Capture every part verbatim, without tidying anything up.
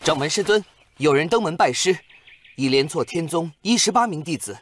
掌门师尊，有人登门拜师，已连挫天宗一十八名弟子。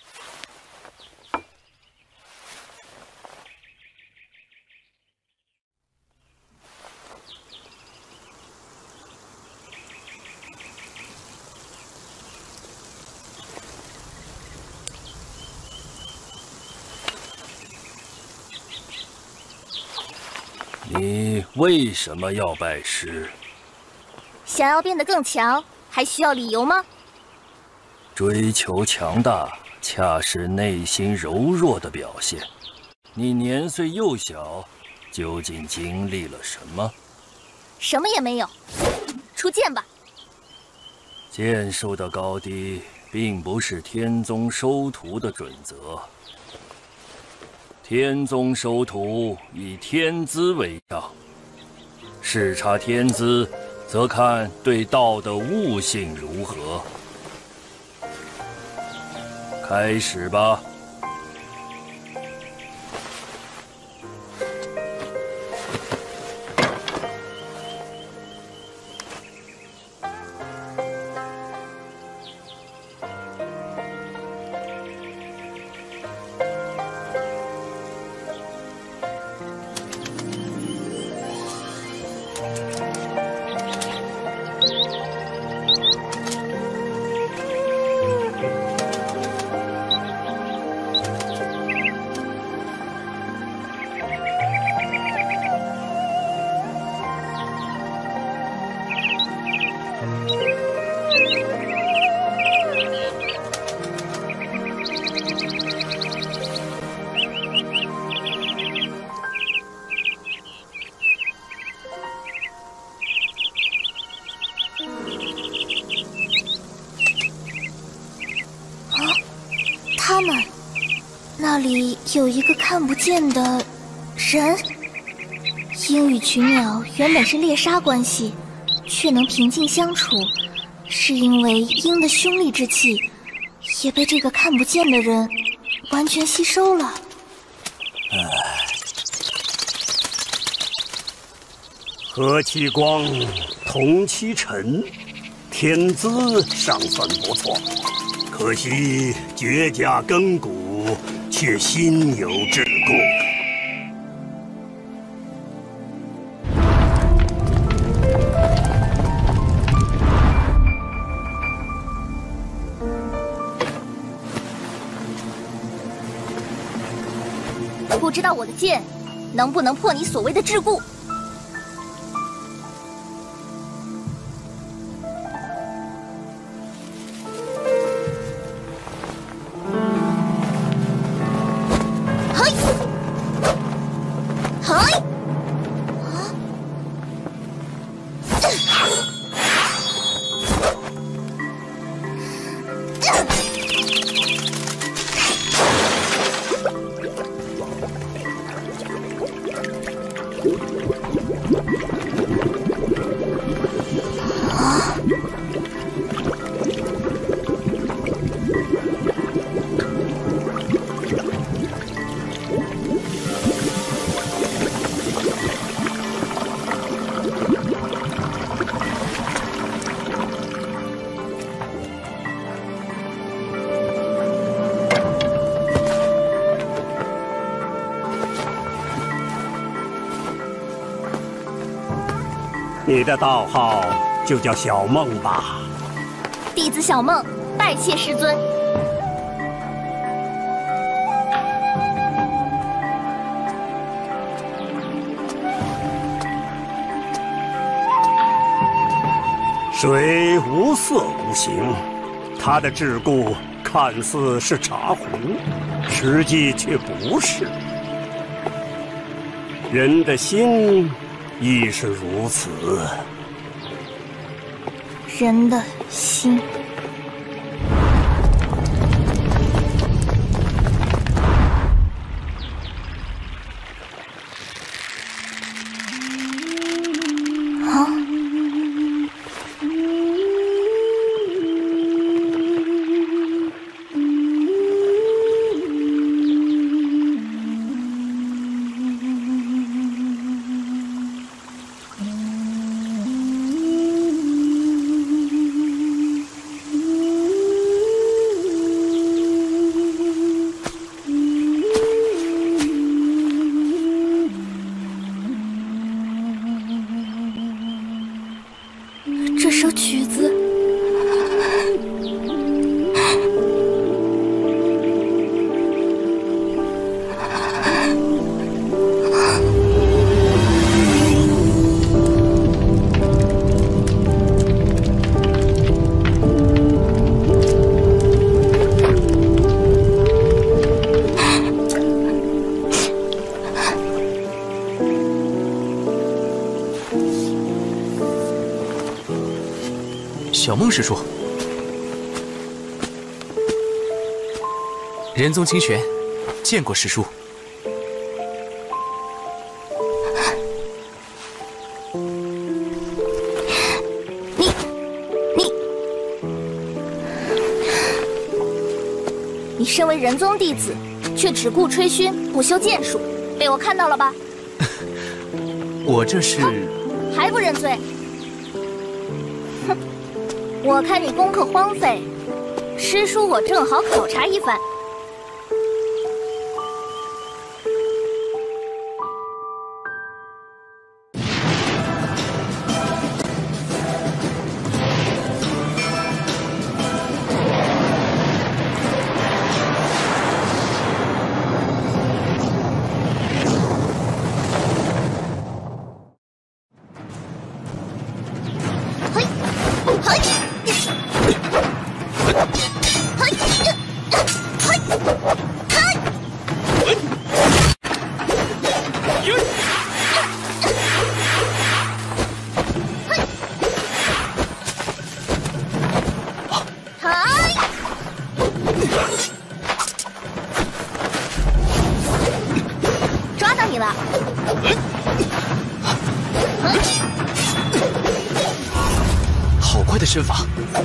你为什么要拜师？ 想要变得更强，还需要理由吗？ 追求强大，恰是内心柔弱的表现。你年岁幼小，究竟经历了什么？ 什么也没有。出剑吧。 剑术的高低，并不是天宗收徒的准则。天宗收徒以天资为上，视察天资，则看对道的悟性如何。开始吧。 他们那里有一个看不见的人。鹰与群鸟原本是猎杀关系，却能平静相处，是因为鹰的凶戾之气也被这个看不见的人完全吸收了。 唉，和其光，同其尘，天资尚算不错。可惜绝甲根骨，却心有桎梏。 不知道我的剑能不能破你所谓的桎梏？你的道号就叫小梦吧。 弟子小梦拜谢师尊。 水无色无形，它的桎梏看似是茶壶，实际却不是。人的心亦是如此。 人的心。啊！ 这首曲子。 小梦师叔，仁宗清玄，见过师叔。 你，你，你身为仁宗弟子，却只顾吹嘘，不修剑术，被我看到了吧？ 我这是…… 还不认罪？ 我看你功课荒废，师叔我正好考察一番。嘿，嘿。 抓到你了！ 好快的身法！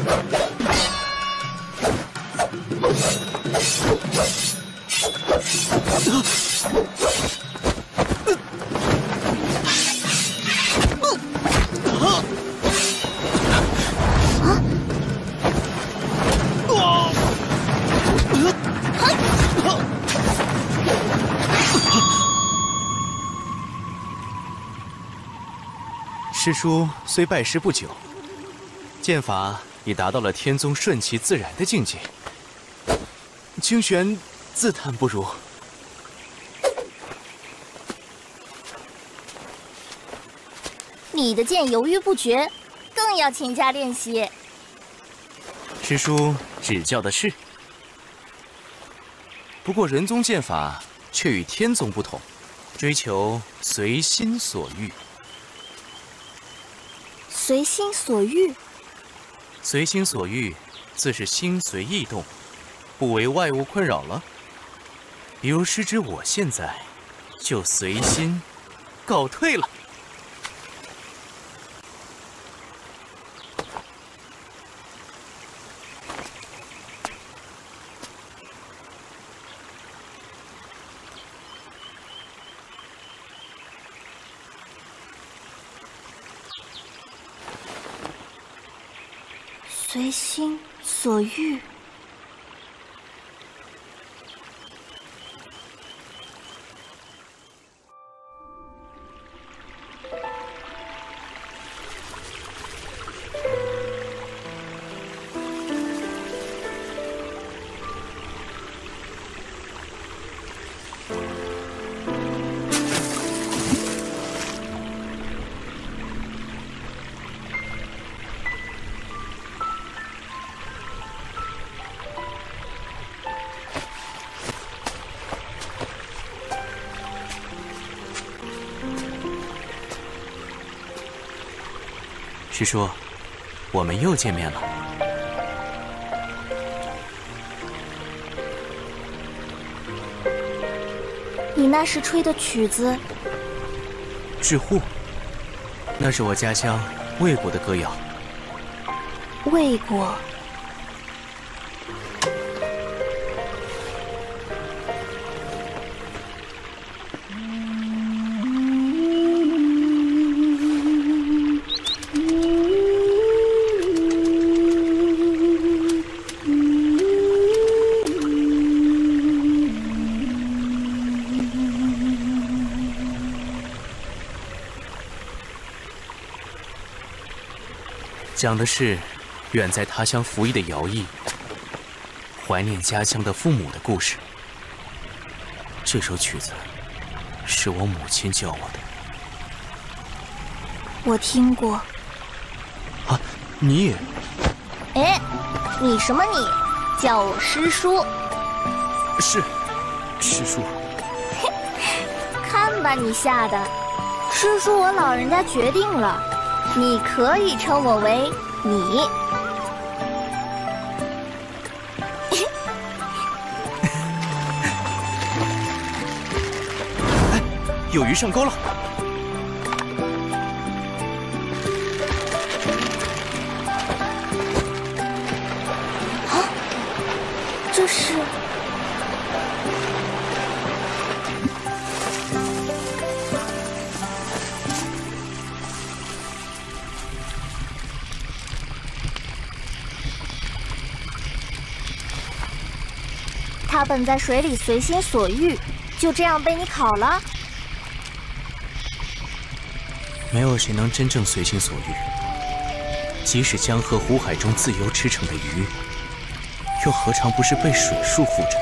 师叔虽拜师不久，剑法已达到了天宗顺其自然的境界，清玄自叹不如。 你的剑犹豫不决，更要勤加练习。 师叔指教的是，不过仁宗剑法却与天宗不同，追求随心所欲。 随心所欲， 随心所欲，自是心随意动，不为外物困扰了。比如师之我现在，就随心告退了。 随心所欲。 师叔，我们又见面了。 你那时吹的曲子， 致护，那是我家乡魏国的歌谣。 魏国。 讲的是远在他乡服役的徭役，怀念家乡的父母的故事。这首曲子是我母亲教我的。 我听过。 啊，你也？ 哎，你什么你？叫我师叔。 是，师叔。 看吧，你吓的。师叔，我老人家决定了，你可以称我为你。 哎，有鱼上钩了！ 啊，这是？他本在水里随心所欲，就这样被你烤了？ 没有谁能真正随心所欲。即使江河湖海中自由驰骋的鱼，又何尝不是被水束缚着？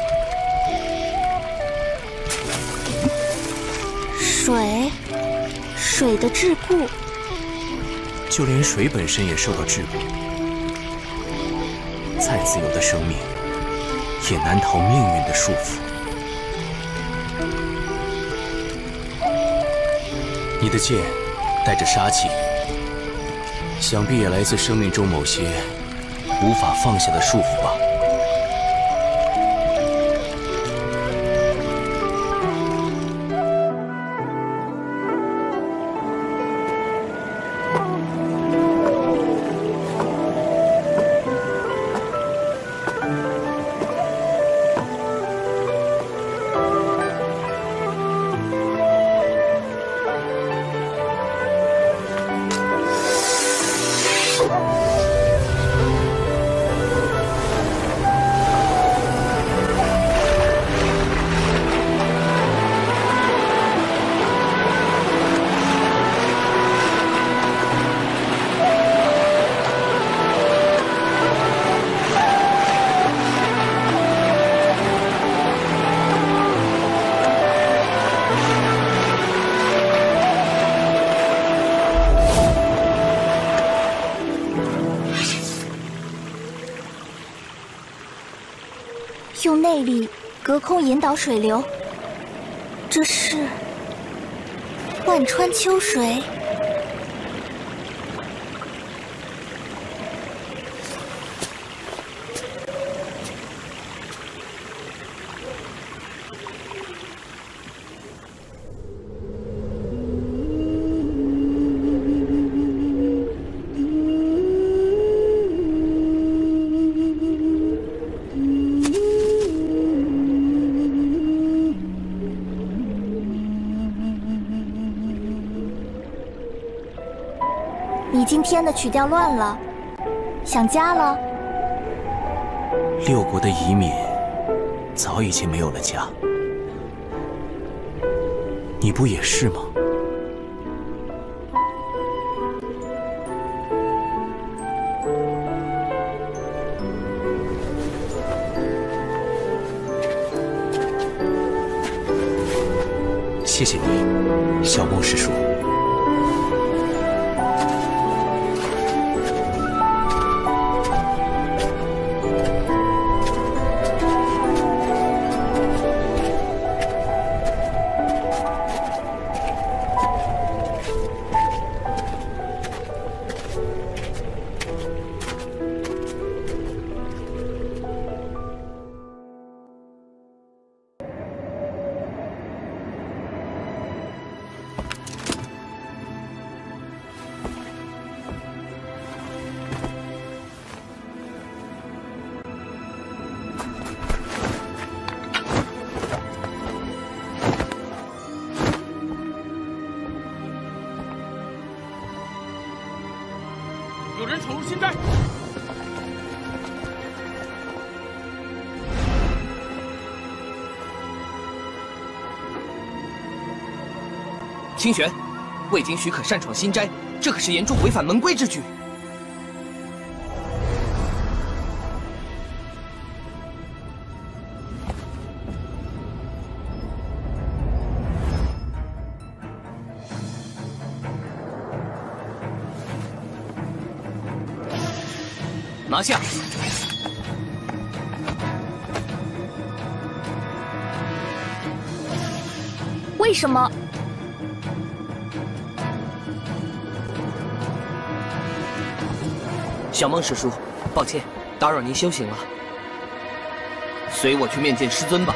水，水的桎梏， 就连水本身也受到桎梏。再自由的生命，也难逃命运的束缚。你的剑带着杀气，想必也来自生命中某些无法放下的束缚吧。 用内力隔空引导水流，这是万川秋水。你今天的曲调乱了，想家了？ 六国的移民早已经没有了家，你不也是吗？谢谢你，小梦师叔。 有人闯入新斋。 清玄，未经许可擅闯新斋，这可是严重违反门规之举。 拿下！ 为什么？ 小梦师叔，抱歉，打扰您修行了。随我去面见师尊吧。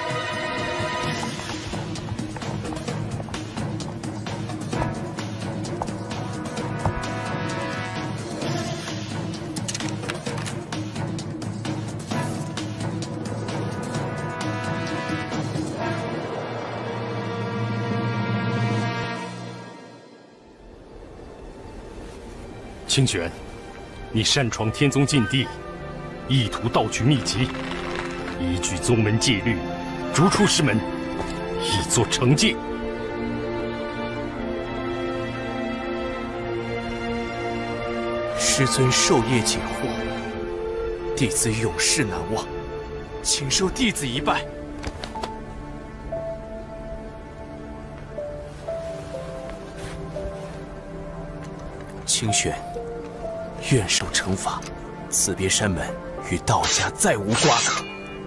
清玄，你擅闯天宗禁地，意图盗取秘籍，依据宗门戒律，逐出师门，以作惩戒。 师尊授业解惑，弟子永世难忘，请受弟子一拜。 清玄，愿受惩罚。此别山门与道家再无瓜葛。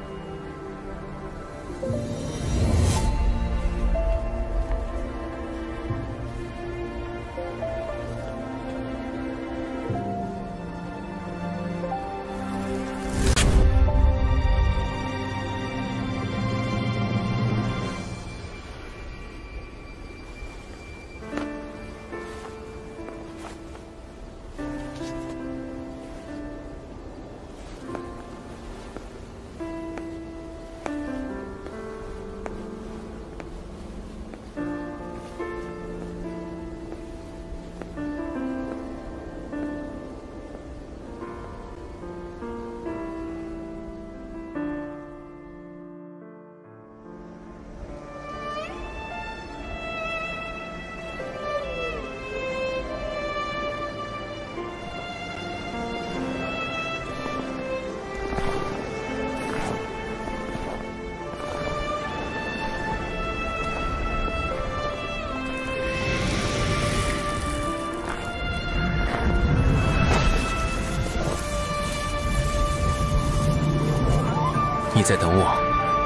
你在等我？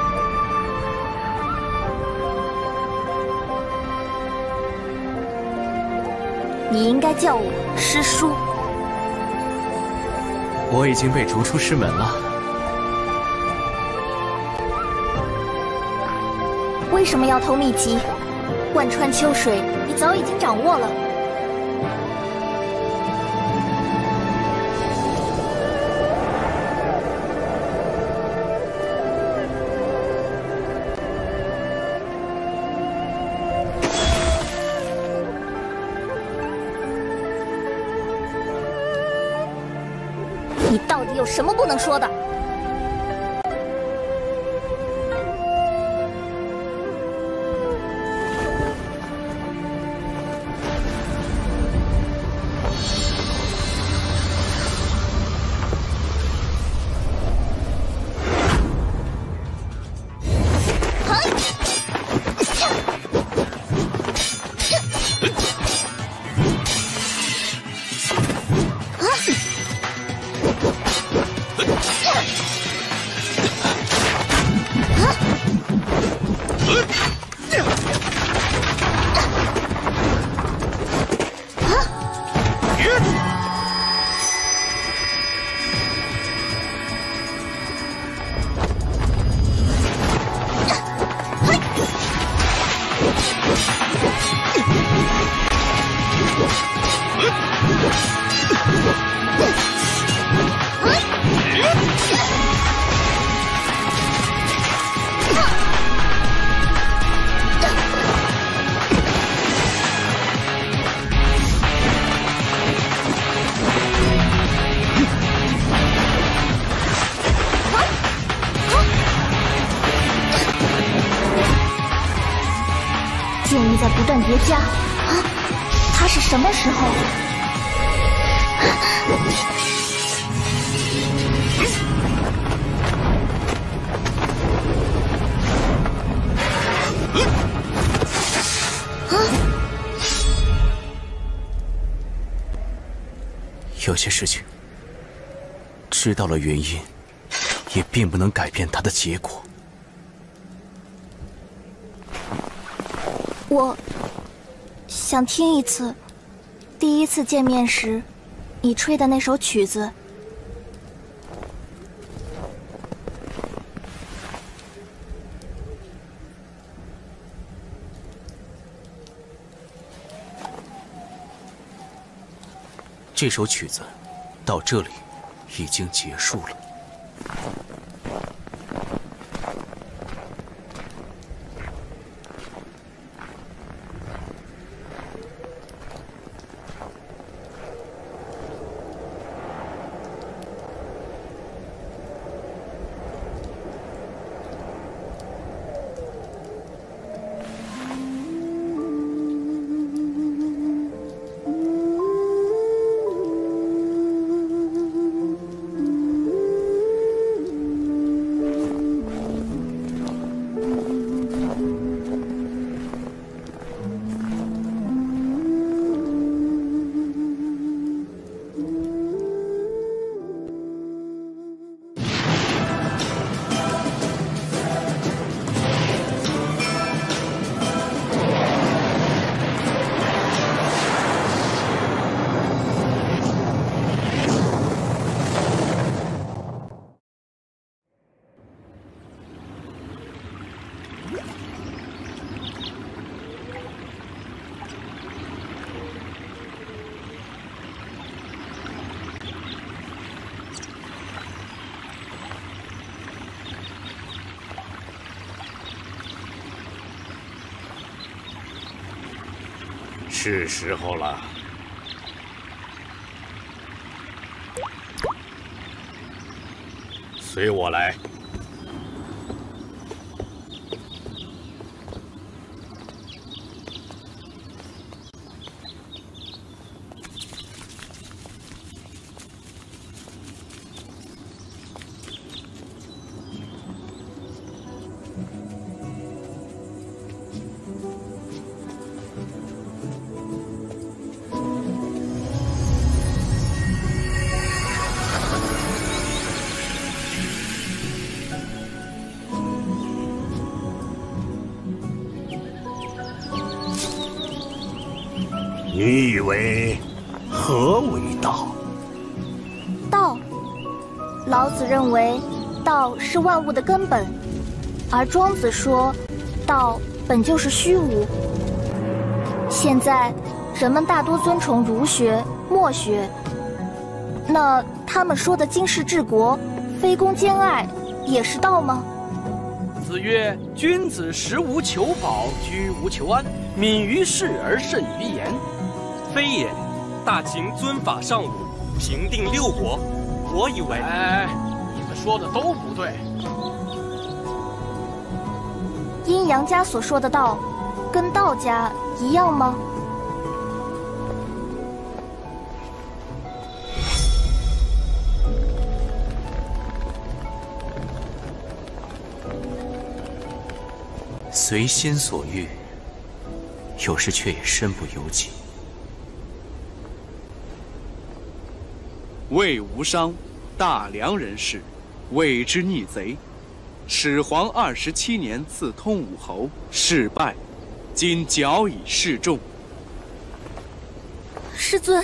你应该叫我师叔。 我已经被逐出师门了。 为什么要偷秘籍？贯穿秋水，你早已经掌握了。 你到底有什么不能说的？剑意在不断叠加，啊，他是什么时候？啊！ 有些事情知道了原因，也并不能改变它的结果。 我想听一次，第一次见面时，你吹的那首曲子。 这首曲子到这里已经结束了。 是时候了。随我来。你以为何为道？ 道，老子认为道是万物的根本，而庄子说道本就是虚无。现在人们大多尊崇儒学、墨学，那他们说的经世治国、非攻兼爱，也是道吗？ 子曰：“君子食无求饱，居无求安，敏于事而慎于言。”非也，大秦尊法尚武，平定六国。我以为……哎，你们说的都不对。 阴阳家所说的道，跟道家一样吗？ 随心所欲，有时却也身不由己。 魏无伤，大梁人士，谓之逆贼。始皇二十七年赐通武侯，事败，今矫以示众。 师尊，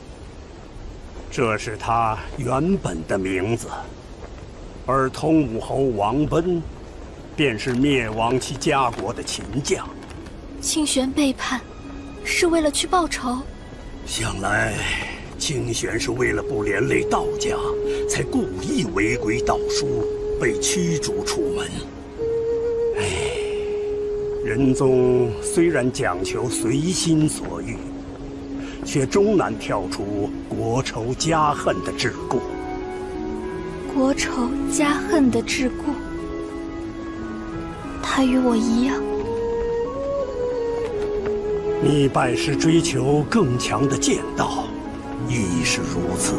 这是他原本的名字，而通武侯王奔，便是灭亡其家国的秦将。 清玄背叛，是为了去报仇。 想来。清玄是为了不连累道家，才故意违规盗书，被驱逐出门。唉，仁宗虽然讲求随心所欲，却终难跳出国仇家恨的桎梏。 国仇家恨的桎梏，他与我一样。 你拜师追求更强的剑道。亦是如此。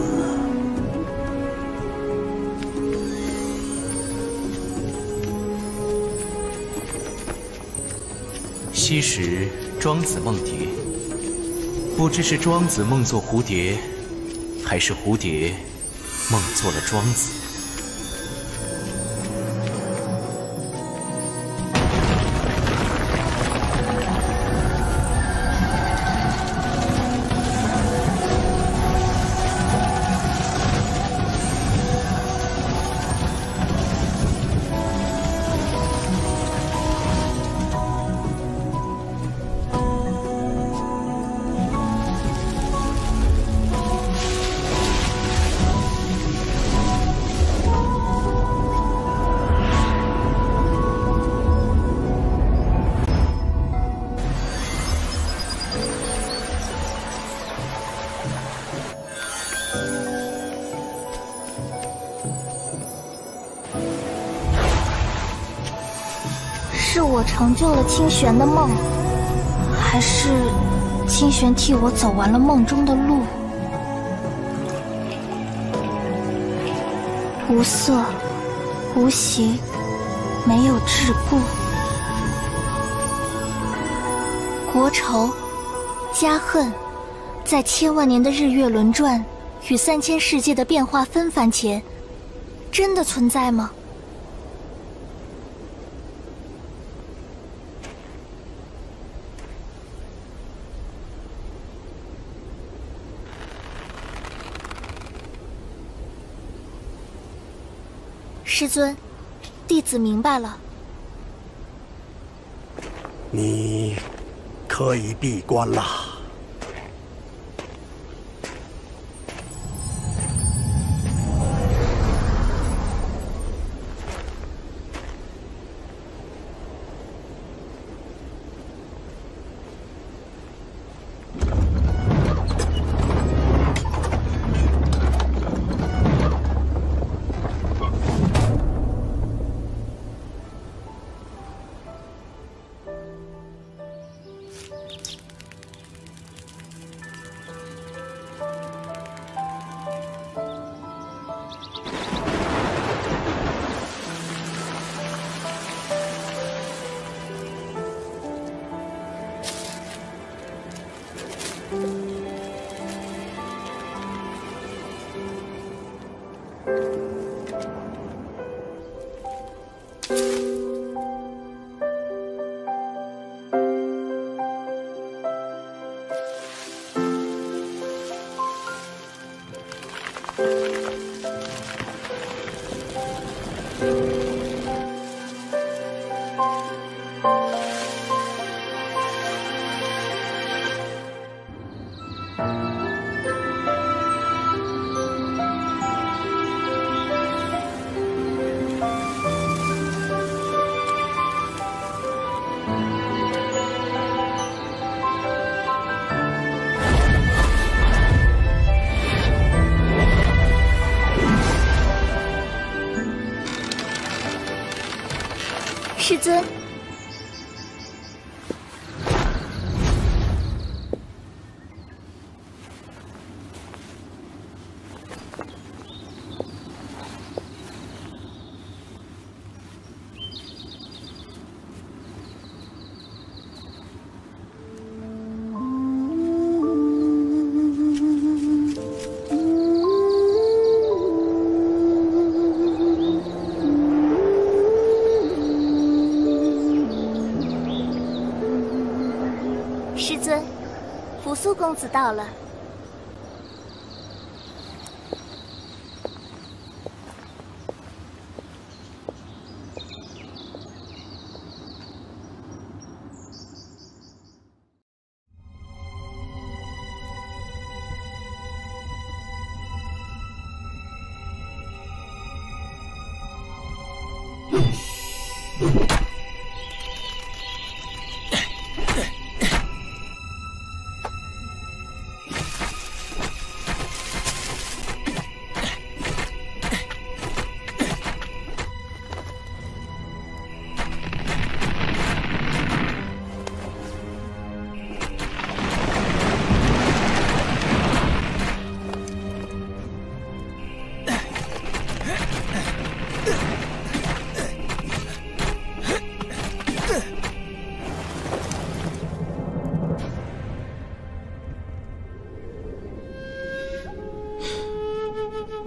昔时庄子梦蝶，不知是庄子梦作蝴蝶，还是蝴蝶梦做了庄子。 是我成就了清玄的梦，还是清玄替我走完了梦中的路？无色，无形，没有桎梏。国仇、家恨，在千万年的日月轮转与三千世界的变化纷繁前，真的存在吗？师尊，弟子明白了。 你可以闭关了。 师尊，师尊，扶苏公子到了。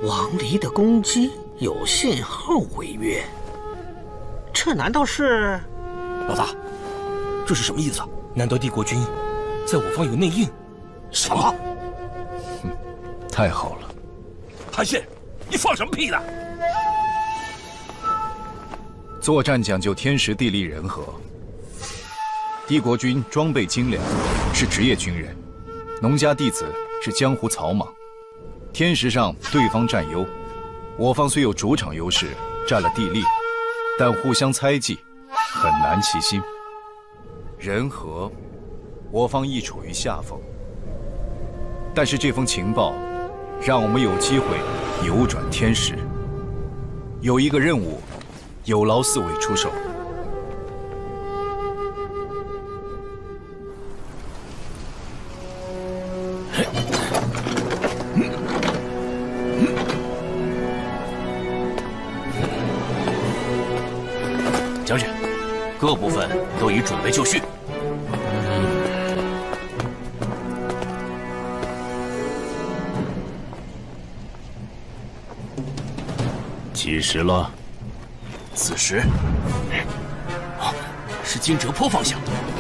王离的攻击有信号违约，这难道是？ 老大，这是什么意思？难道帝国军在我方有内应？ 什么？ 嗯，太好了！ 韩信，你放什么屁呢？ 作战讲究天时地利人和。帝国军装备精良，是职业军人；农家弟子是江湖草莽。天时上对方占优，我方虽有主场优势，占了地利，但互相猜忌，很难齐心。人和，我方亦处于下风。但是这封情报，让我们有机会扭转天时。有一个任务，有劳四位出手。 将军，各部分都已准备就绪。 几时了？ 此时，啊，是金哲坡方向。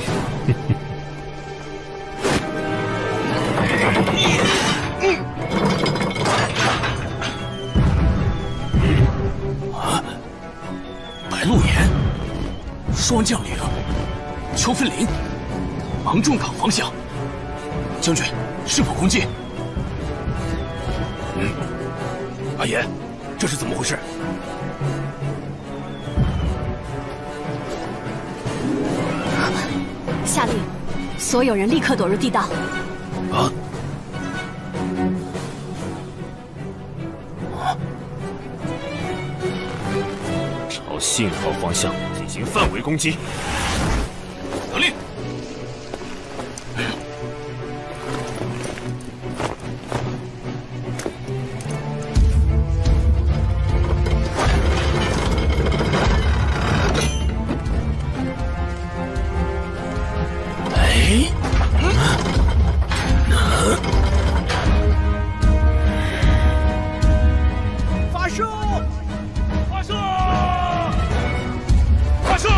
啊，白鹿岩，双将岭，秋分林，芒种港方向。将军，是否攻击？ 嗯，阿言，这是怎么回事？ 下令，所有人立刻躲入地道。 啊！ 朝信号方向进行范围攻击。 得令。 发射！发射！发射！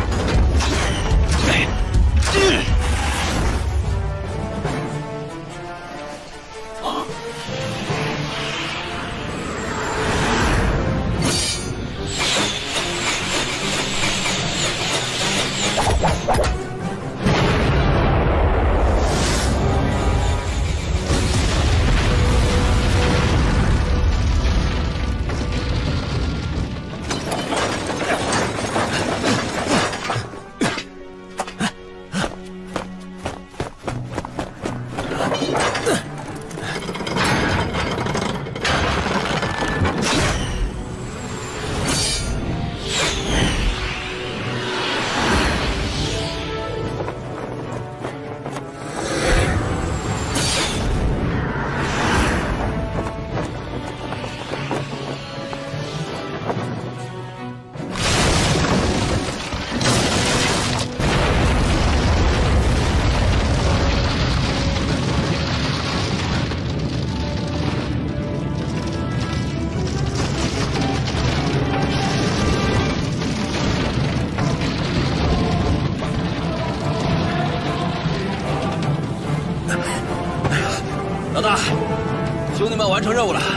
老大，兄弟们完成任务了。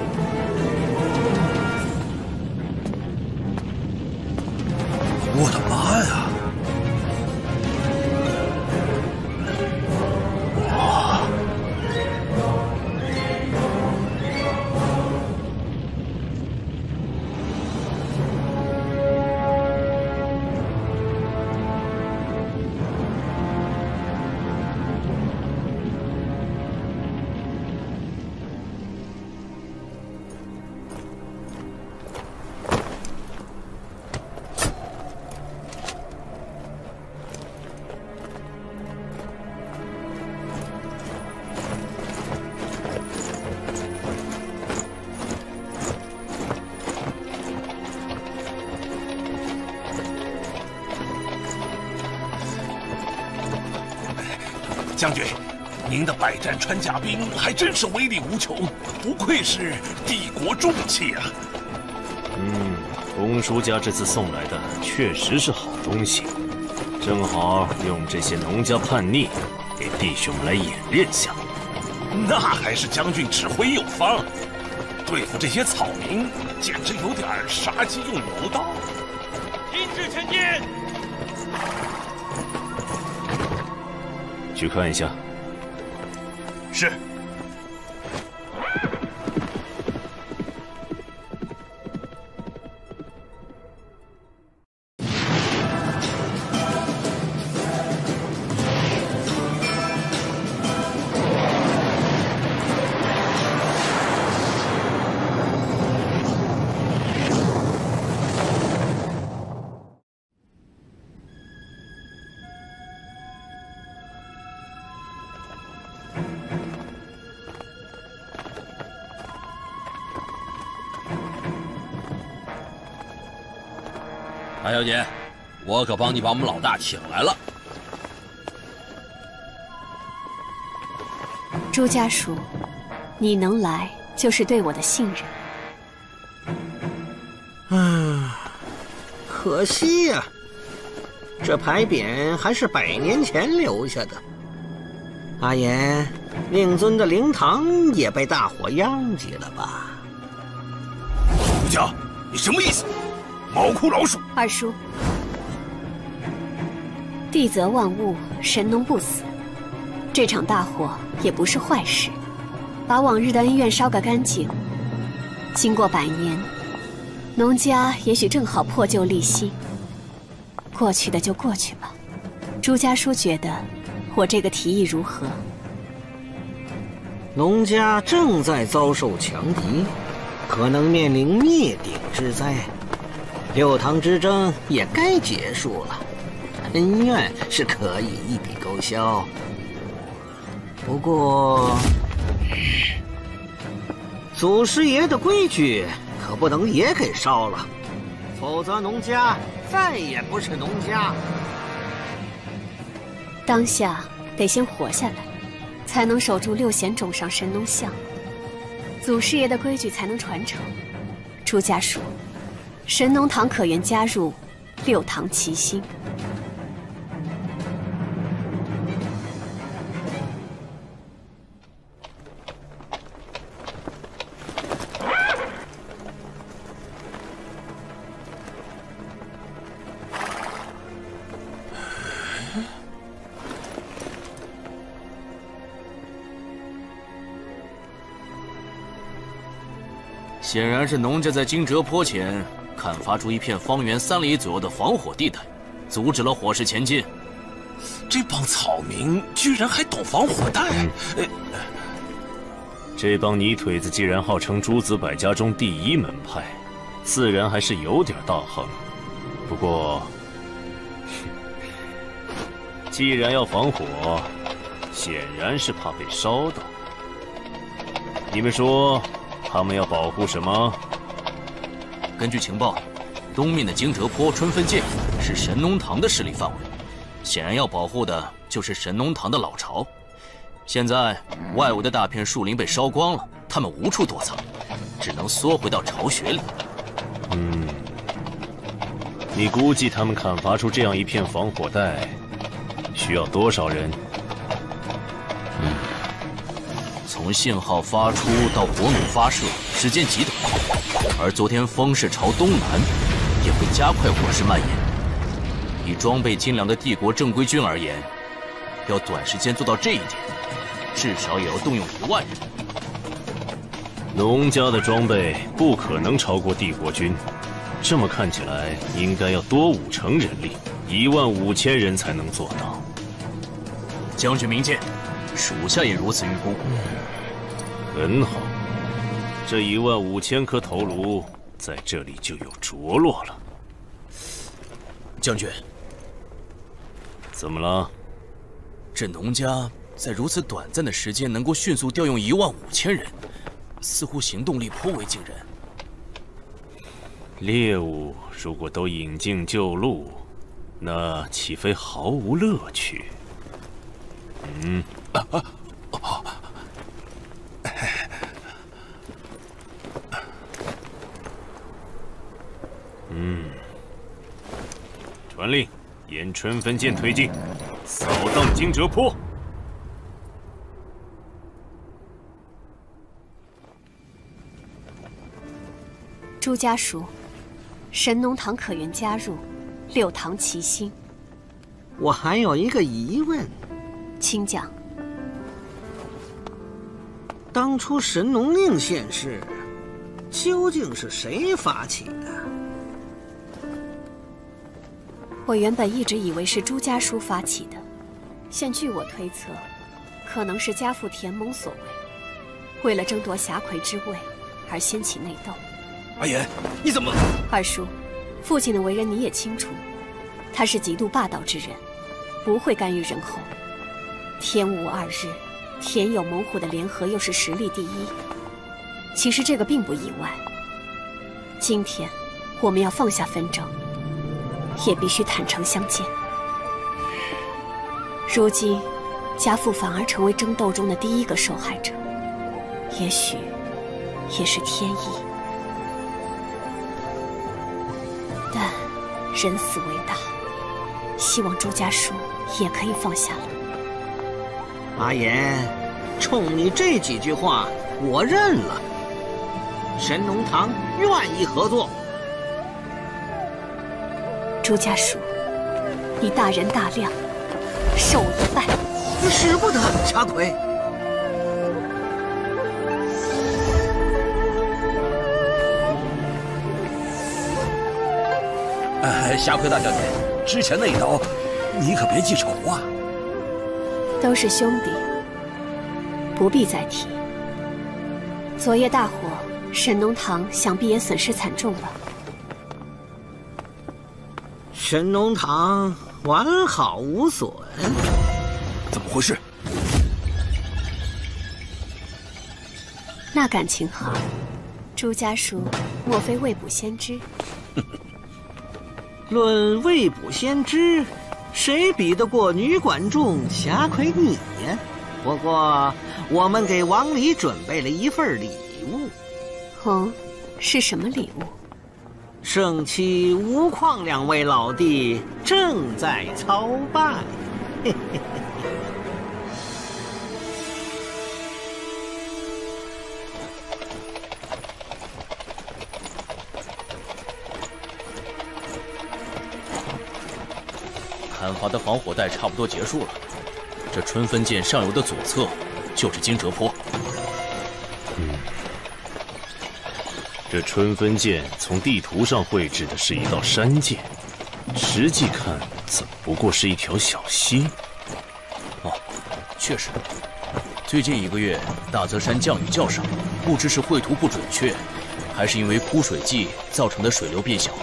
我的妈呀！哇！将军，您的百战穿甲兵还真是威力无穷。 不愧是帝国重器啊！ 嗯，公叔家这次送来的确实是好东西，正好用这些农家叛逆，给弟兄们来演练下。 那还是将军指挥有方，对付这些草民，简直有点杀鸡用牛刀。 停止前进！ 去看一下。 是。 大小姐，我可帮你把我们老大请来了。 朱家属，你能来就是对我的信任。 嗯，可惜呀、啊，这牌匾还是百年前留下的。阿言，令尊的灵堂也被大火殃及了吧？ 朱家，你什么意思？猫哭老鼠！ 二叔，地泽万物，神农不死。这场大火也不是坏事，把往日的恩怨烧个干净。经过百年，农家也许正好破旧立新。过去的就过去吧。朱家叔觉得我这个提议如何？ 农家正在遭受强敌，可能面临灭顶之灾。六堂之争也该结束了，恩怨是可以一笔勾销。不过，祖师爷的规矩可不能也给烧了，否则农家再也不是农家。 当下得先活下来，才能守住六贤冢上神农像，祖师爷的规矩才能传承。朱家属，神农堂可愿加入六堂齐心？ 显然是农家在惊蛰坡前砍伐出一片方圆三里左右的防火地带，阻止了火势前进。 这帮草民居然还懂防火带！ 嗯、这帮泥腿子既然号称诸子百家中第一门派，自然还是有点道行。不过，既然要防火，显然是怕被烧到。你们说？他们要保护什么？ 根据情报，东面的惊蛰坡春分界是神农堂的势力范围，显然要保护的就是神农堂的老巢。现在外围的大片树林被烧光了，他们无处躲藏，只能缩回到巢穴里。 嗯，你估计他们砍伐出这样一片防火带，需要多少人？ 嗯。从信号发出到火弩发射，时间极短，而昨天风是朝东南，也会加快火势蔓延。以装备精良的帝国正规军而言，要短时间做到这一点，至少也要动用一万人。 农家的装备不可能超过帝国军，这么看起来应该要多五成人力，一万五千人才能做到。 将军明鉴，属下也如此预估。 很好，这一万五千颗头颅在这里就有着落了。 将军， 怎么了？ 这农家在如此短暂的时间能够迅速调用一万五千人，似乎行动力颇为惊人。 猎物如果都引进就戮，那岂非毫无乐趣？嗯。啊啊啊嗯，传令，沿春分剑推进，扫荡惊蛰坡。 朱家叔，神农堂可愿加入？六堂齐心。 我还有一个疑问， 请讲。 当初神农令现世，究竟是谁发起的？ 我原本一直以为是朱家叔发起的，现据我推测，可能是家父田蒙所为，为了争夺侠魁之位而掀起内斗。 阿言，你怎么？ 二叔，父亲的为人你也清楚，他是极度霸道之人，不会干预人后。天无二日，田有猛虎的联合又是实力第一。其实这个并不意外。今天我们要放下纷争，也必须坦诚相见。如今，家父反而成为争斗中的第一个受害者，也许也是天意。但人死为大，希望朱家叔也可以放下了。 阿言，冲你这几句话，我认了。神农堂愿意合作。 朱家叔，你大人大量，受我一拜。 使不得，侠魁。 哎，侠魁大小姐，之前那一刀，你可别记仇啊！ 都是兄弟，不必再提。昨夜大火，神农堂想必也损失惨重了。 神农堂完好无损。 怎么回事？ 那感情好，朱家叔莫非未卜先知？ 论未卜先知，谁比得过女管仲侠魁你呀？不过我们给王离准备了一份礼物。 哦，是什么礼物？ 圣妻吴旷两位老弟正在操办。嘿嘿嘿。 砍伐的防火带差不多结束了，这春分涧上游的左侧就是惊蛰坡。 嗯，这春分涧从地图上绘制的是一道山涧，实际看怎么不过是一条小溪？ 哦，确实，最近一个月大泽山降雨较少，不知是绘图不准确，还是因为枯水季造成的水流变小。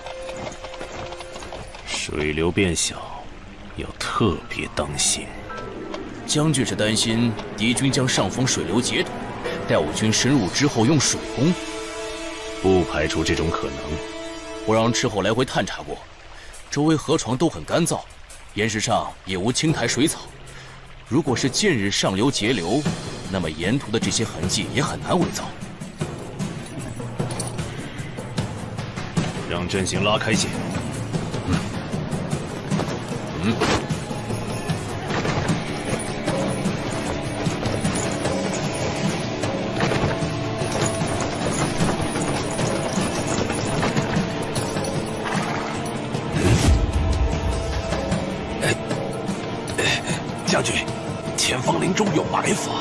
水流变小，要特别当心。 将军是担心敌军将上风水流截堵，待我军深入之后用水攻。 不排除这种可能。 我让斥候来回探查过，周围河床都很干燥，岩石上也无青苔水草。如果是近日上游截流，那么沿途的这些痕迹也很难伪造。 让阵型拉开些。 嗯。嗯。 将军，前方林中有埋伏。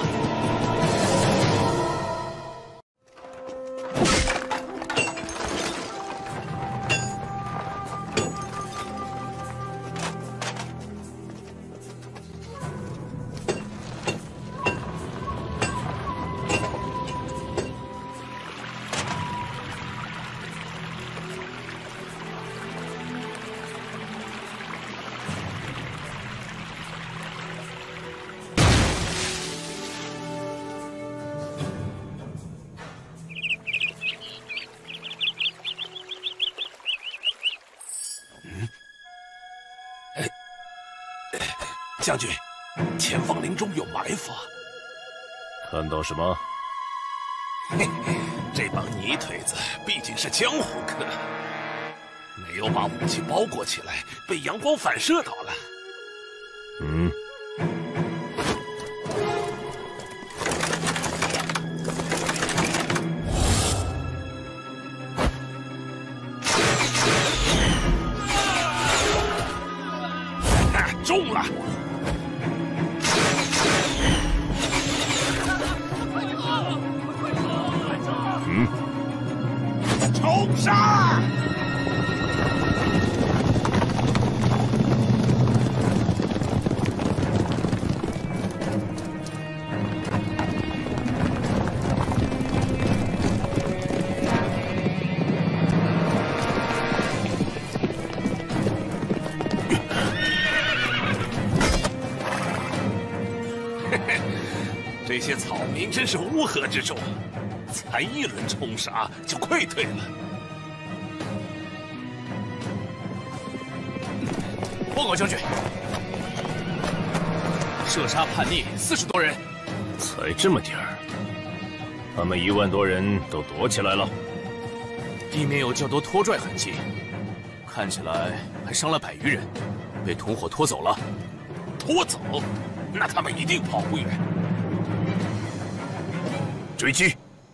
将军，前方林中有埋伏。 看到什么？ 嘿嘿，这帮泥腿子毕竟是江湖客， 没有把武器包裹起来，被阳光反射到了。 嗯。 中了！ 嗯， 冲杀！这些草民真是乌合之众，才一轮冲杀就溃退了。 报告将军，射杀叛逆四十多人， 才这么点儿，他们一万多人都躲起来了。 地面有较多拖拽痕迹，看起来还伤了百余人，被同伙拖走了。 拖走？那他们一定跑不远。追击！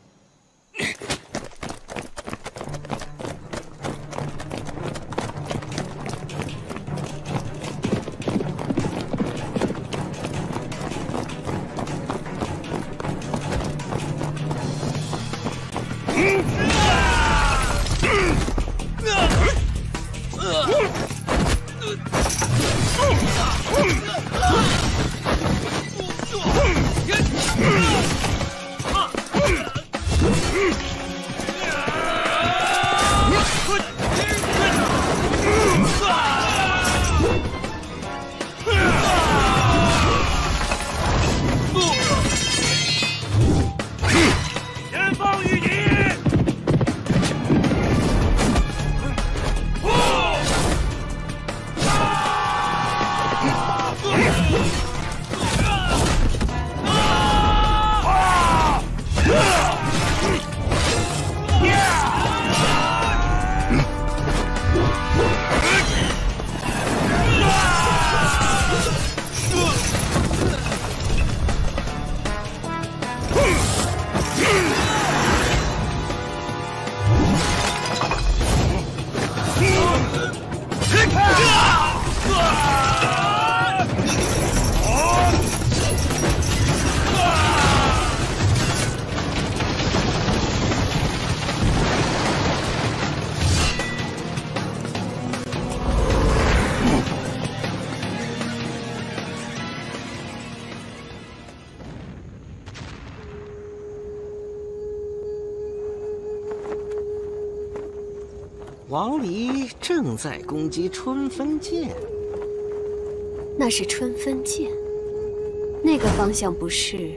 王离正在攻击春分剑， 那是春分剑，那个方向不是？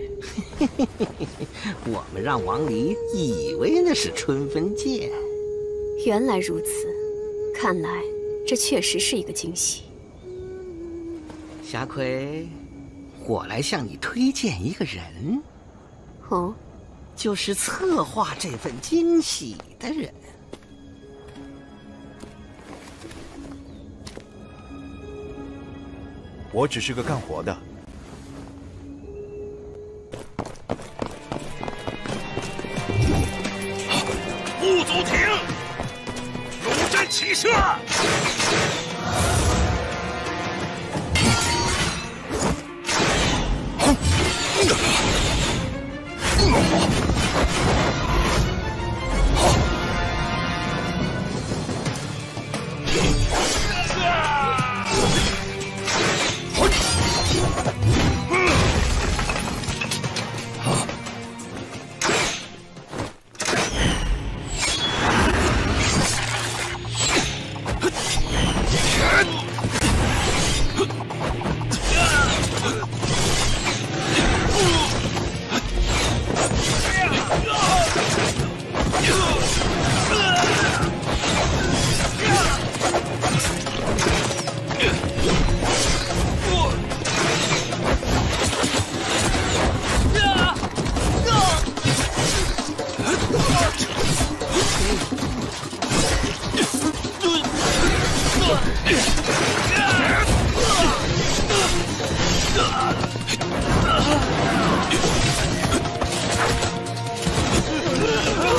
我们让王离以为那是春分剑。 原来如此，看来这确实是一个惊喜。 霞葵，我来向你推荐一个人。 哦， 就是策划这份惊喜的人。 我只是个干活的。 雾祖庭，龙阵起射！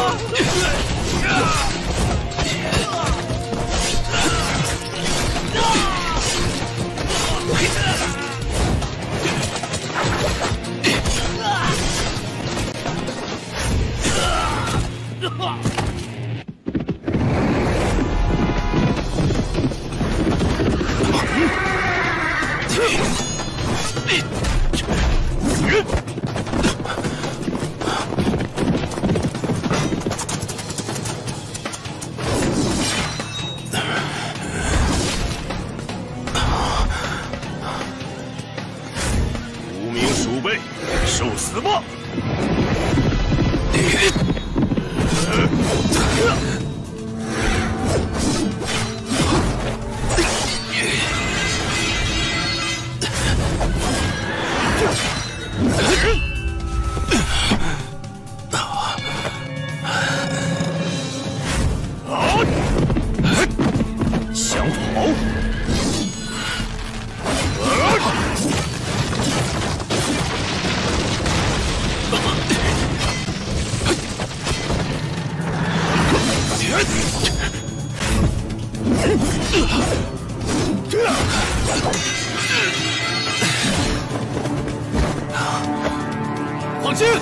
无名鼠辈，受死吧！想跑？ 放心。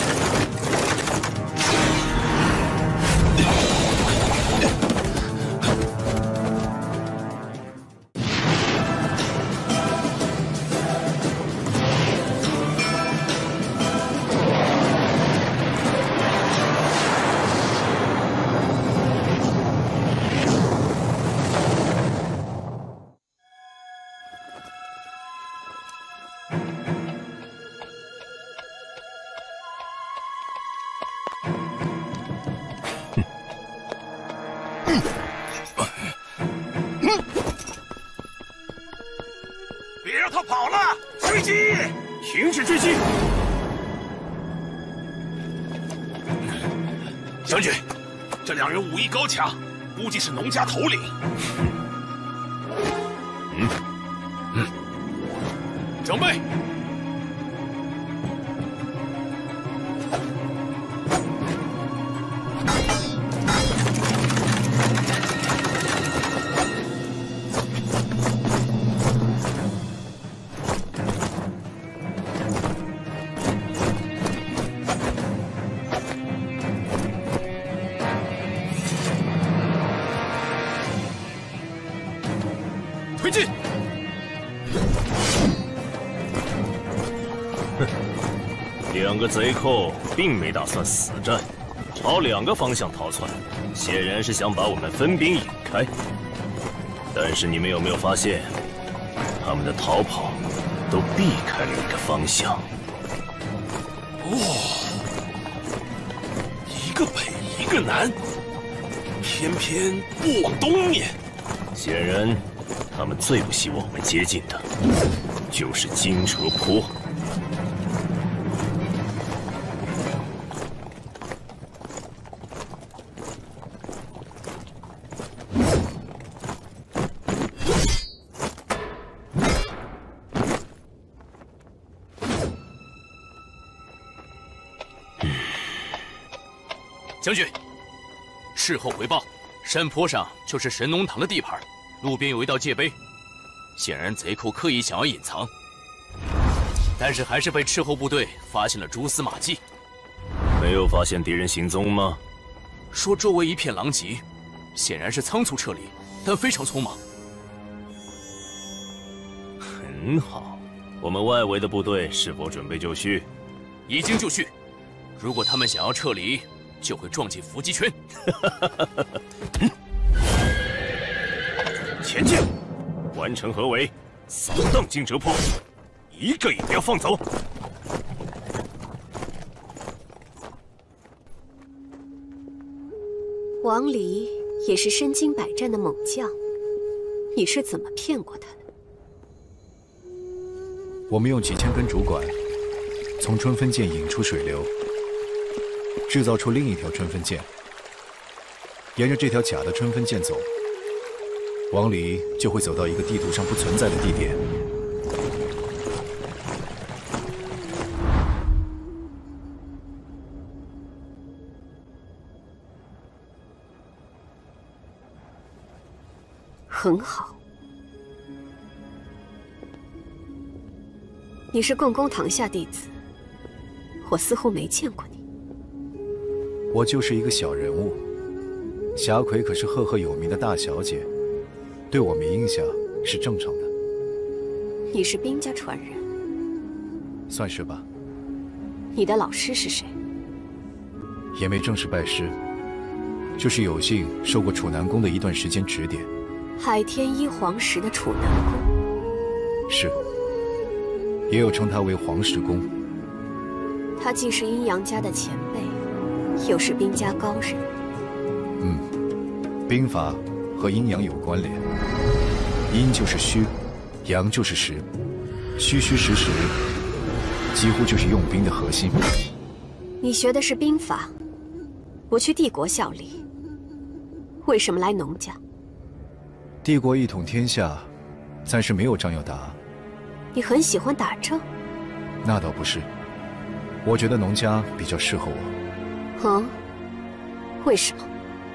别让他跑了！追击！ 停止追击！ 将军，这两人武艺高强，估计是农家头领。 嗯嗯， 准备。推进！ 哼，两个贼寇并没打算死战，朝两个方向逃窜，显然是想把我们分兵引开。但是你们有没有发现，他们的逃跑都避开了一个方向？ 哦，一个北，一个南，偏偏不往东面。 显然。他们最不希望我们接近的，就是金蛇坡。 将军，事后回报，山坡上就是神农堂的地盘。路边有一道界碑，显然贼寇刻意想要隐藏，但是还是被斥候部队发现了蛛丝马迹。 没有发现敌人行踪吗？ 说周围一片狼藉，显然是仓促撤离，但非常匆忙。 很好，我们外围的部队是否准备就绪？ 已经就绪。如果他们想要撤离，就会撞进伏击圈。 嗯前进，完成合围，扫荡金蛇坡，一个也不要放走。 王离也是身经百战的猛将，你是怎么骗过他的？ 我们用几千根竹管，从春分涧引出水流，制造出另一条春分涧，沿着这条假的春分涧走。王离就会走到一个地图上不存在的地点。 很好。你是共工堂下弟子，我似乎没见过你。 我就是一个小人物，霞葵可是赫赫有名的大小姐，对我没印象是正常的。 你是兵家传人， 算是吧。 你的老师是谁？ 也没正式拜师，就是有幸受过楚南宫的一段时间指点。 海天一皇时的楚南宫。 是。也有称他为黄石公。 他既是阴阳家的前辈，又是兵家高人。 嗯，兵法和阴阳有关联，阴就是虚，阳就是实，虚虚实实，几乎就是用兵的核心。 你学的是兵法，不去帝国效力，为什么来农家？ 帝国一统天下，暂时没有仗要打。 你很喜欢打仗？ 那倒不是，我觉得农家比较适合我。 哦，为什么？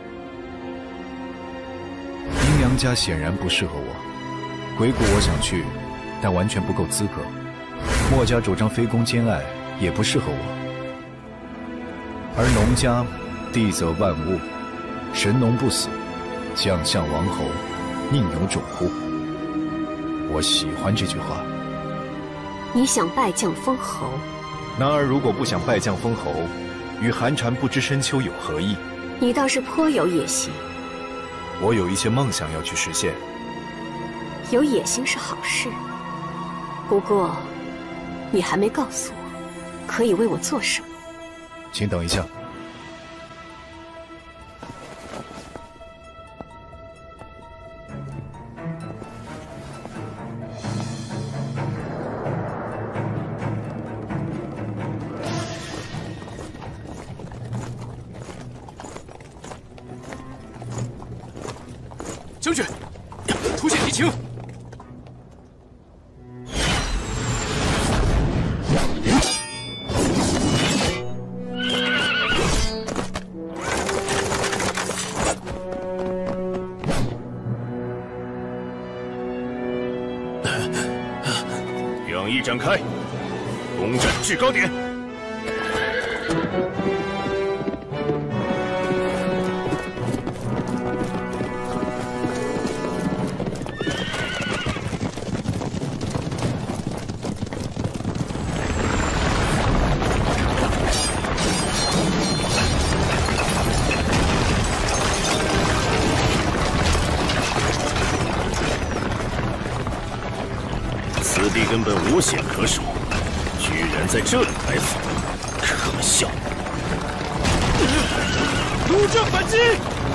阴阳家显然不适合我，鬼谷我想去，但完全不够资格。墨家主张非攻兼爱，也不适合我。而农家地泽万物，神农不死，将相王侯，宁有种乎？我喜欢这句话。 你想拜将封侯？ 男儿如果不想拜将封侯，与寒蝉不知深秋有何异？ 你倒是颇有野心。 我有一些梦想要去实现。 有野心是好事，不过你还没告诉我，可以为我做什么？ 请等一下。 将军，出现敌情。 两翼展开，攻占制高点。此地根本无险可守，居然在这里埋伏，可笑！ 弩阵反击！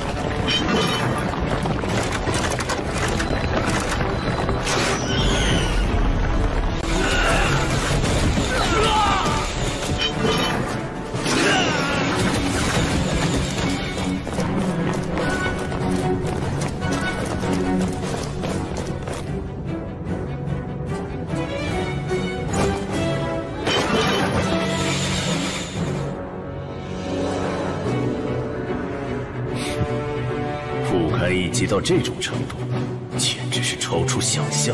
一击到这种程度，简直是超出想象。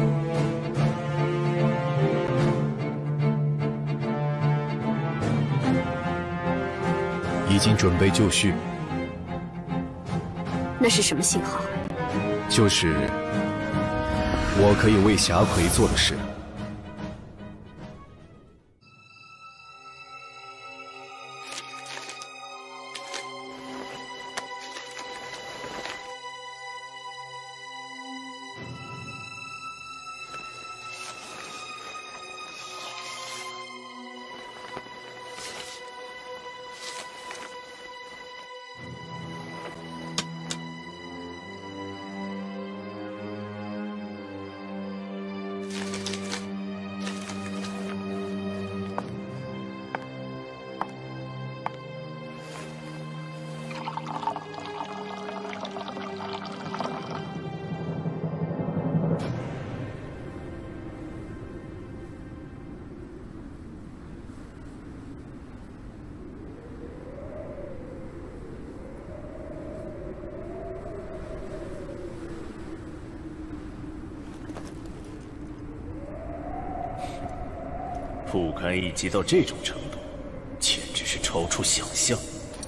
已经准备就绪。 那是什么信号？ 就是我可以为霞葵做的事。 不堪一击到这种程度，简直是超出想象。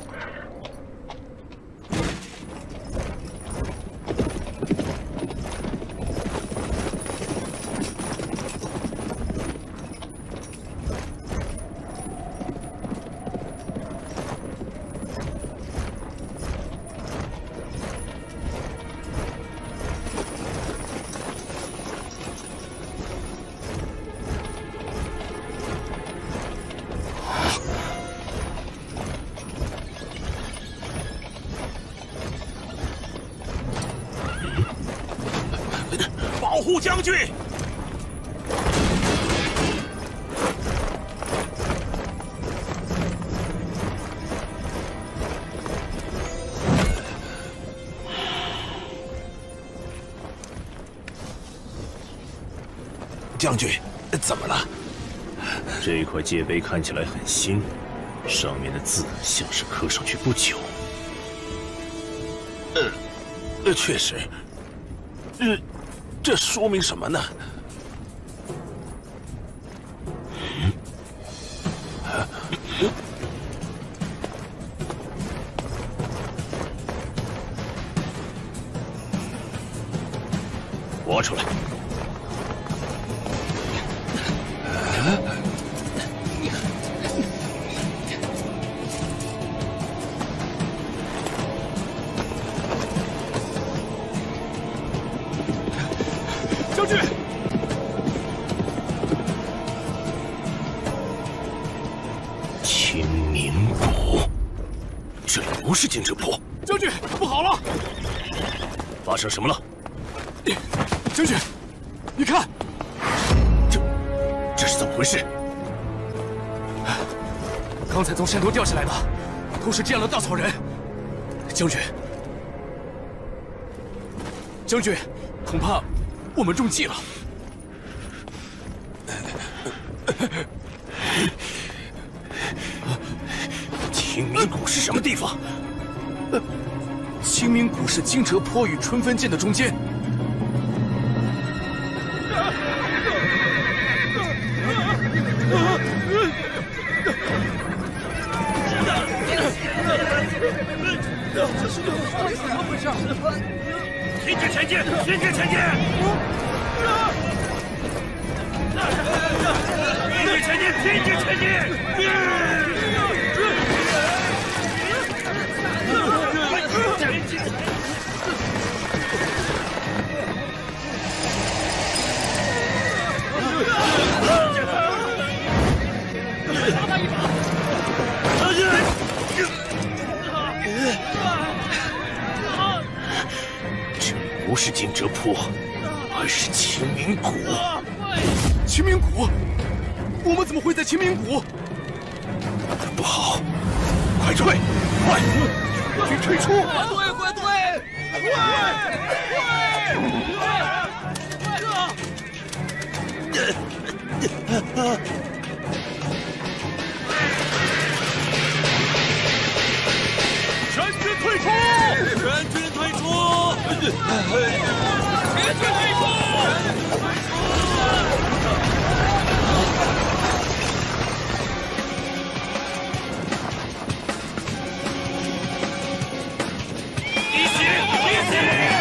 保护将军！将军，怎么了？ 这块界碑看起来很新，上面的字像是刻上去不久。 呃，呃，确实。这，这说明什么呢？ 嗯， 啊， 挖出来！ 将军， 清明谷，这里不是荆蛰坡。 将军，不好了！ 发生什么了？ 将军，你看， 这这是怎么回事？ 刚才从山头掉下来的，都是这样的稻草人。将军，将军，恐怕我们中计了。 清明谷是什么地方？ 清明谷是惊蛰坡与春分涧的中间。 这是怎么回事？停止前进！停止前进！停止前进！停止前进！ 这不是惊蛰坡，而是清明谷。 清明谷？我们怎么会在清明谷？ 不好，快退！快，去退出！ 快退！快退！快！全军退出！全军退出！全军退出！一起！一起！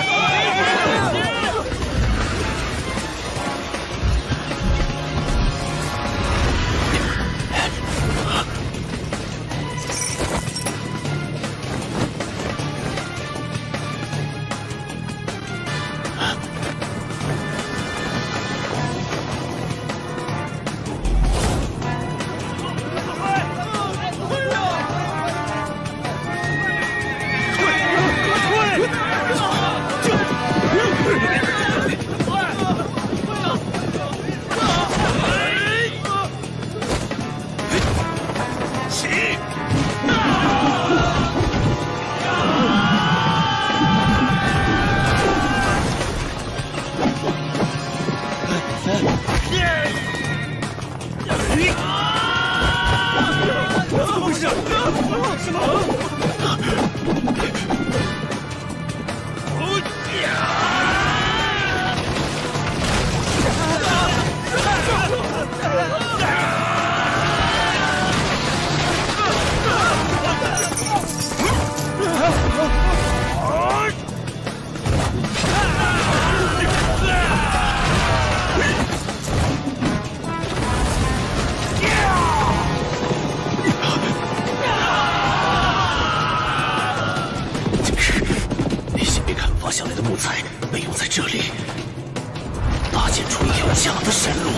木材被用在这里，搭建出一条假的山路。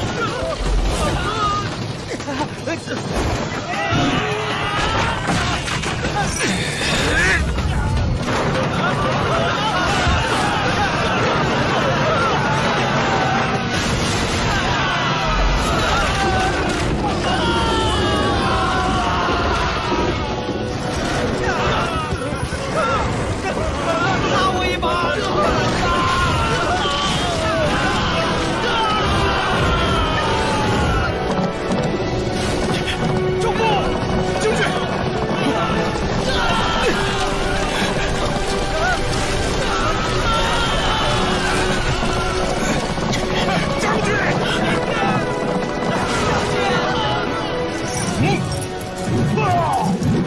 拉我一把！中部，将军！将军！嗯，啊！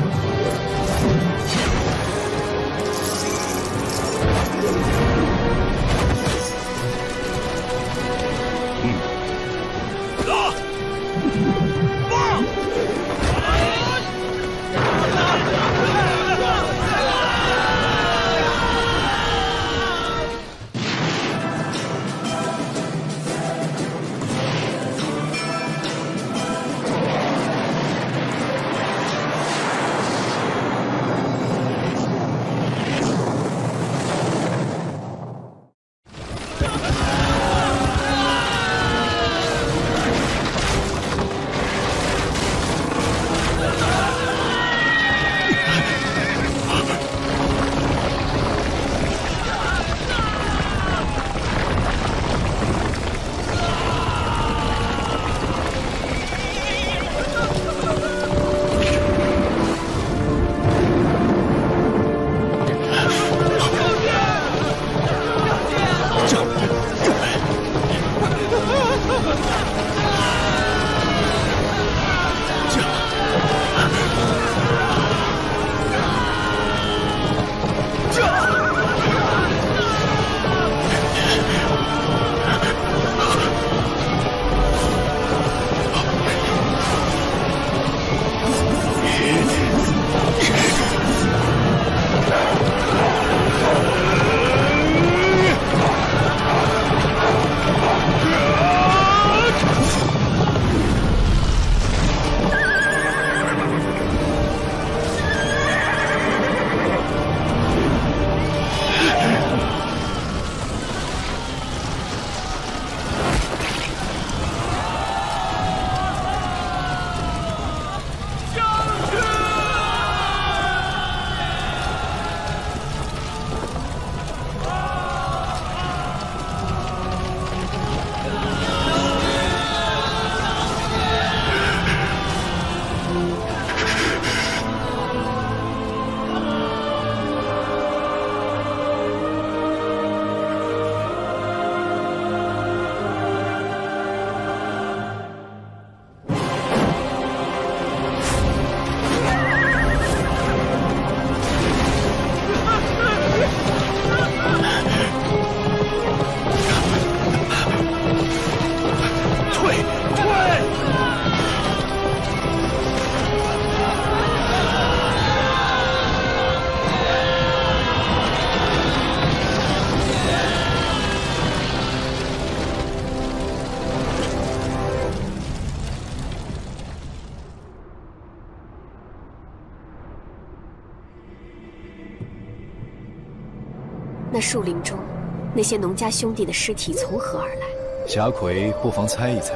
那树林中，那些农家兄弟的尸体从何而来？ 贾逵不妨猜一猜。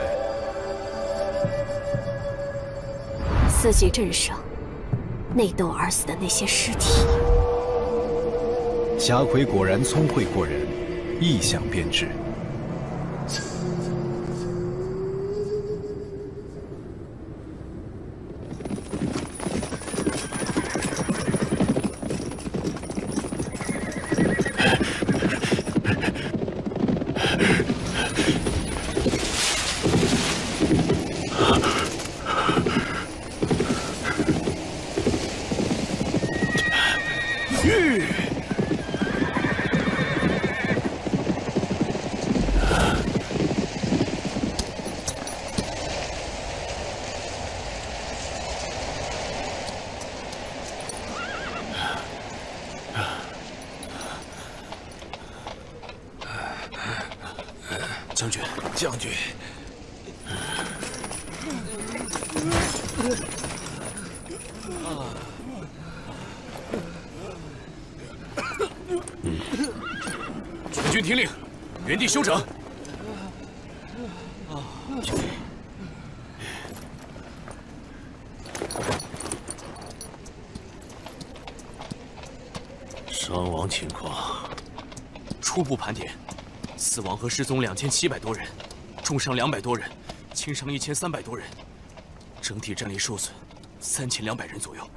四季镇上，内斗而死的那些尸体。 贾逵果然聪慧过人，一想便知。 将军， 将军。 全军听令，原地休整。 伤亡情况， 初步盘点，死亡和失踪两千七百多人，重伤两百多人，轻伤一千三百多人，整体战力受损三千两百人左右。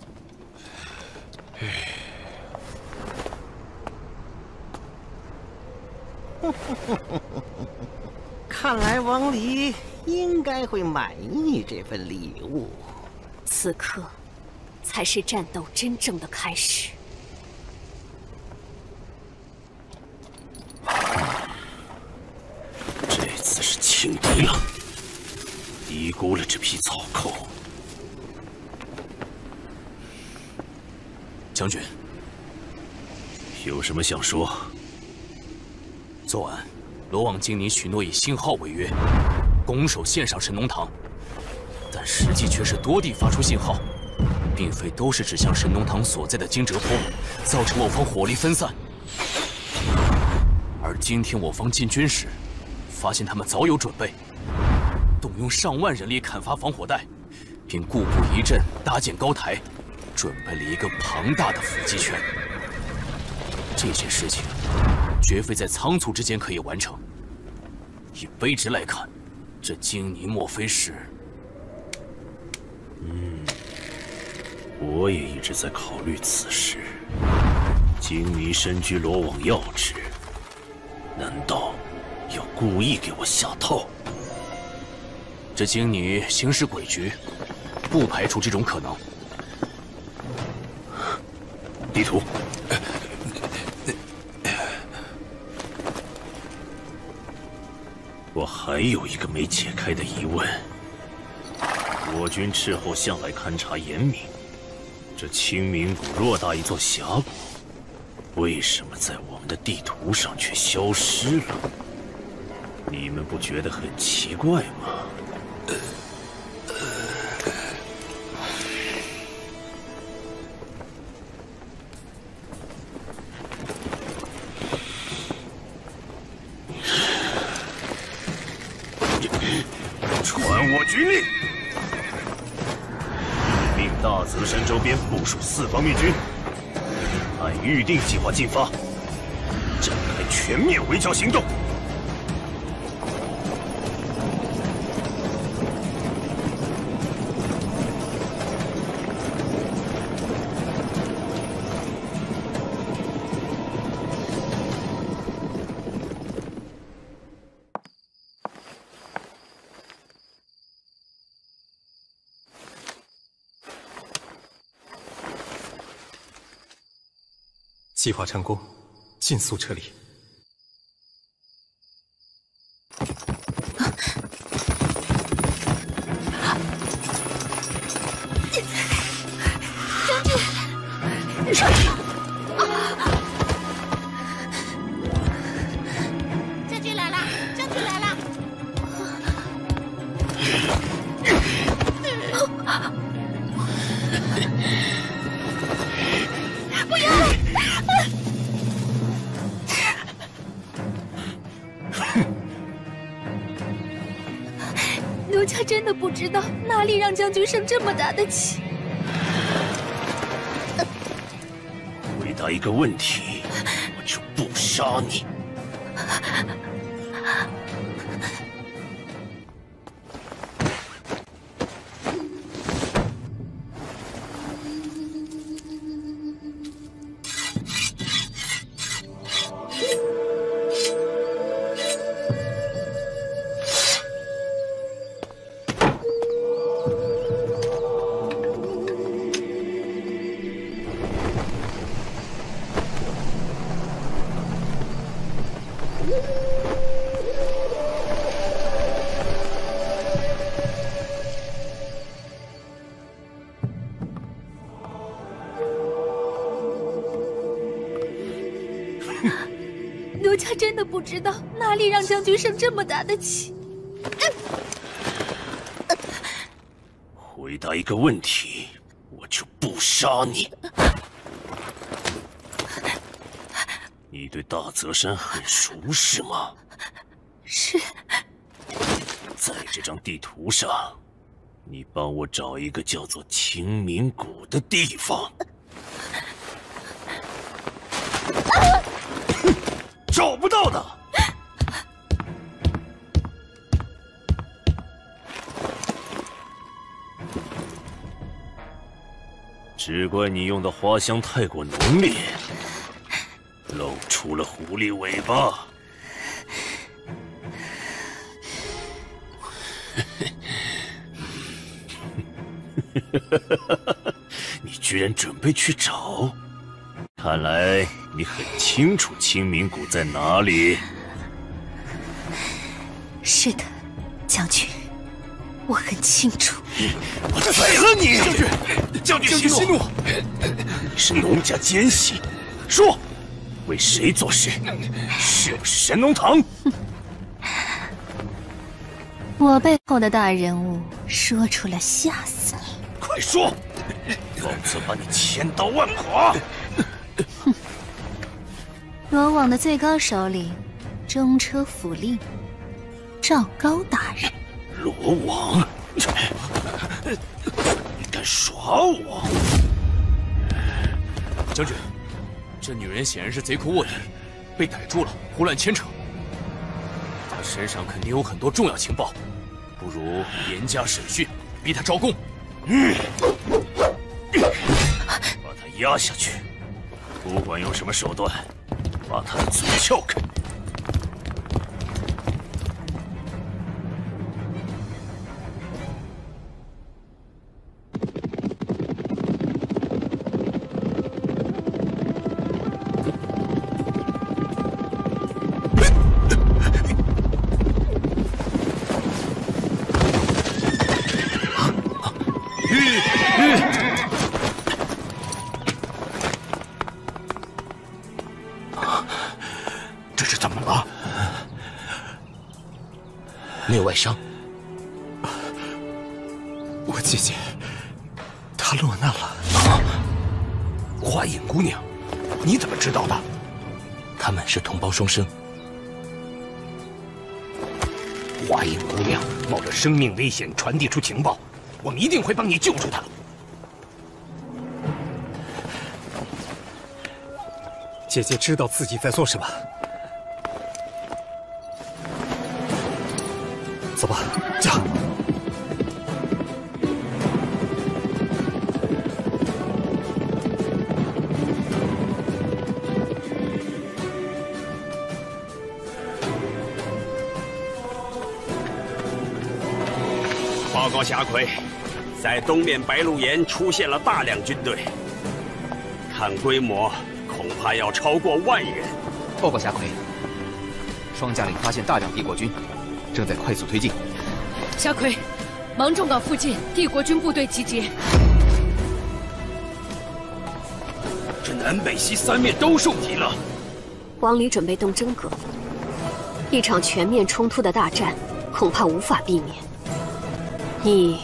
看来王离应该会满意这份礼物。 此刻，才是战斗真正的开始。 这次是轻敌了，低估了这批草寇。 将军， 有什么想说？ 昨晚，罗望精尼许诺以星号为约，攻守献上神农堂，但实际却是多地发出信号，并非都是指向神农堂所在的惊蛰坡，造成我方火力分散。而今天我方进军时，发现他们早有准备，动用上万人力砍伐防火带，并固步一阵，搭建高台，准备了一个庞大的伏击圈。这件事情绝非在仓促之间可以完成。以卑职来看，这精尼莫非是…… 嗯，我也一直在考虑此事。精尼身居罗网要职，难道要故意给我下套？ 这精尼行使诡局，不排除这种可能。 地图。我还有一个没解开的疑问：我军斥候向来勘察严明，这清明谷偌大一座峡谷，为什么在我们的地图上却消失了？你们不觉得很奇怪吗？传我军令，命大泽山周边部署四方面军，按预定计划进发，展开全面围剿行动。 计划成功，尽速撤离。 将军，将军来了！将军来了！不要！奴家真的不知道哪里让将军生这么大的气。 回答一个问题，我就不杀你。 奴家真的不知道哪里让将军生这么大的气。 回答一个问题，我就不杀你。你对大泽山很熟是吗？ 是。 在这张地图上，你帮我找一个叫做清明谷的地方。找不到的。只怪你用的花香太过浓烈，露出了狐狸尾巴。你居然准备去找？看来你很清楚清明谷在哪里。 是的，将军，我很清楚。 我宰了你！ 将军， 将军息怒！ 你是农家奸细，说，为谁做事？是不是神农堂？ 我背后的大人物说出来吓死你！ 快说，否则把你千刀万剐！ 哼，罗网的最高首领，中车府令赵高大人。 罗网，你敢耍我？ 将军，这女人显然是贼寇卧底，被逮住了，胡乱牵扯。她身上肯定有很多重要情报，不如严加审讯，逼她招供。 嗯，把她压下去，不管用什么手段，把她的嘴撬开。 没有外伤。 我姐姐，她落难了。 啊！花影姑娘，你怎么知道的？他们是同胞双生。 花影姑娘冒着生命危险传递出情报，我们一定会帮你救出她。 姐姐知道自己在做什么。走吧，驾！ 报告霞魁，在东面白鹿岩出现了大量军队，看规模恐怕要超过万人。 报告霞魁，双驾领发现大量帝国军。正在快速推进。 霞魁，芒种港附近帝国军部队集结。 这南北西三面都受敌了。 王离准备动真格，一场全面冲突的大战恐怕无法避免。你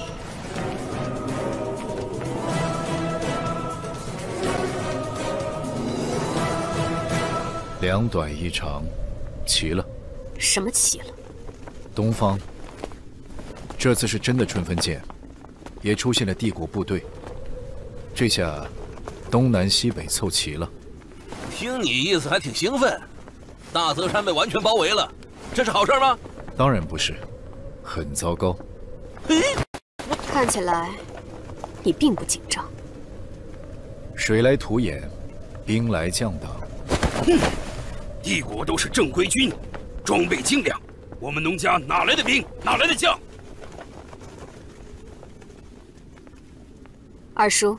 两短一长，齐了。 什么齐了？ 东方，这次是真的春分见，也出现了帝国部队。这下，东南西北凑齐了。 听你意思还挺兴奋，大泽山被完全包围了，这是好事吗？ 当然不是，很糟糕。 看起来你并不紧张。 水来土掩，兵来将挡。 哼，帝国都是正规军，装备精良。我们农家哪来的兵，哪来的将？ 二叔，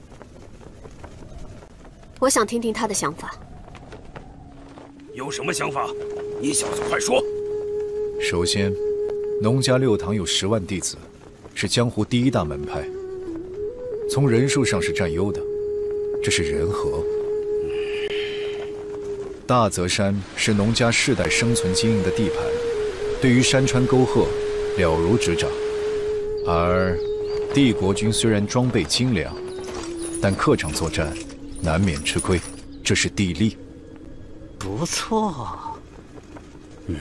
我想听听他的想法。 有什么想法？你小子快说。 首先，农家六堂有十万弟子，是江湖第一大门派，从人数上是占优的，这是人和。 大泽山是农家世代生存经营的地盘，对于山川沟壑了如指掌。而帝国军虽然装备精良，但客场作战难免吃亏，这是地利。 不错。 嗯。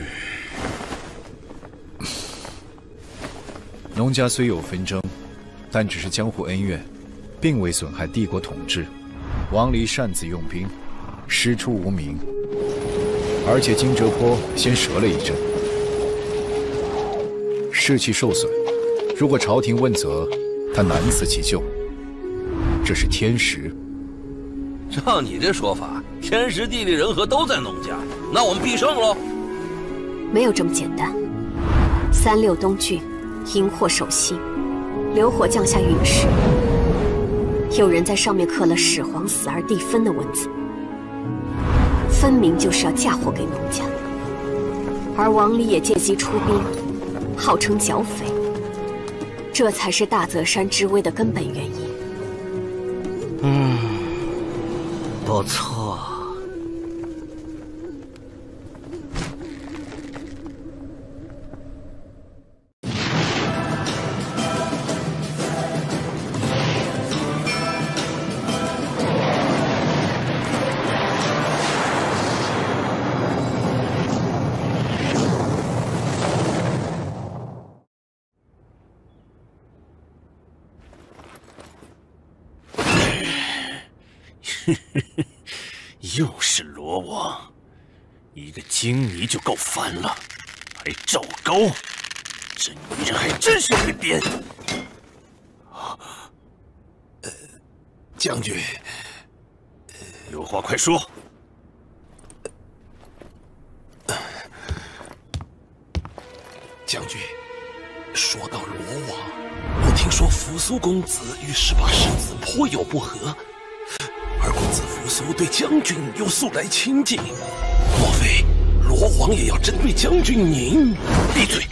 农家虽有纷争，但只是江湖恩怨，并未损害帝国统治。王离擅自用兵，师出无名，而且金哲坡先折了一阵，士气受损。如果朝廷问责，他难辞其咎。这是天时。 照你这说法，天时地利人和都在农家，那我们必胜喽？ 没有这么简单。三六东郡，荧惑守信，流火降下陨石，有人在上面刻了“始皇死而地分”的文字，分明就是要嫁祸给农家。而王离也借机出兵，号称剿匪，这才是大泽山之危的根本原因。 嗯，不错。 又是罗王，一个京尼就够烦了，还赵高，这女人还真是会编。 呃，将军， 有话快说。 将军，说到罗王，我听说扶苏公子与十八世子颇有不和。而公子扶苏对将军又素来亲近，莫非罗王也要针对将军您？闭嘴！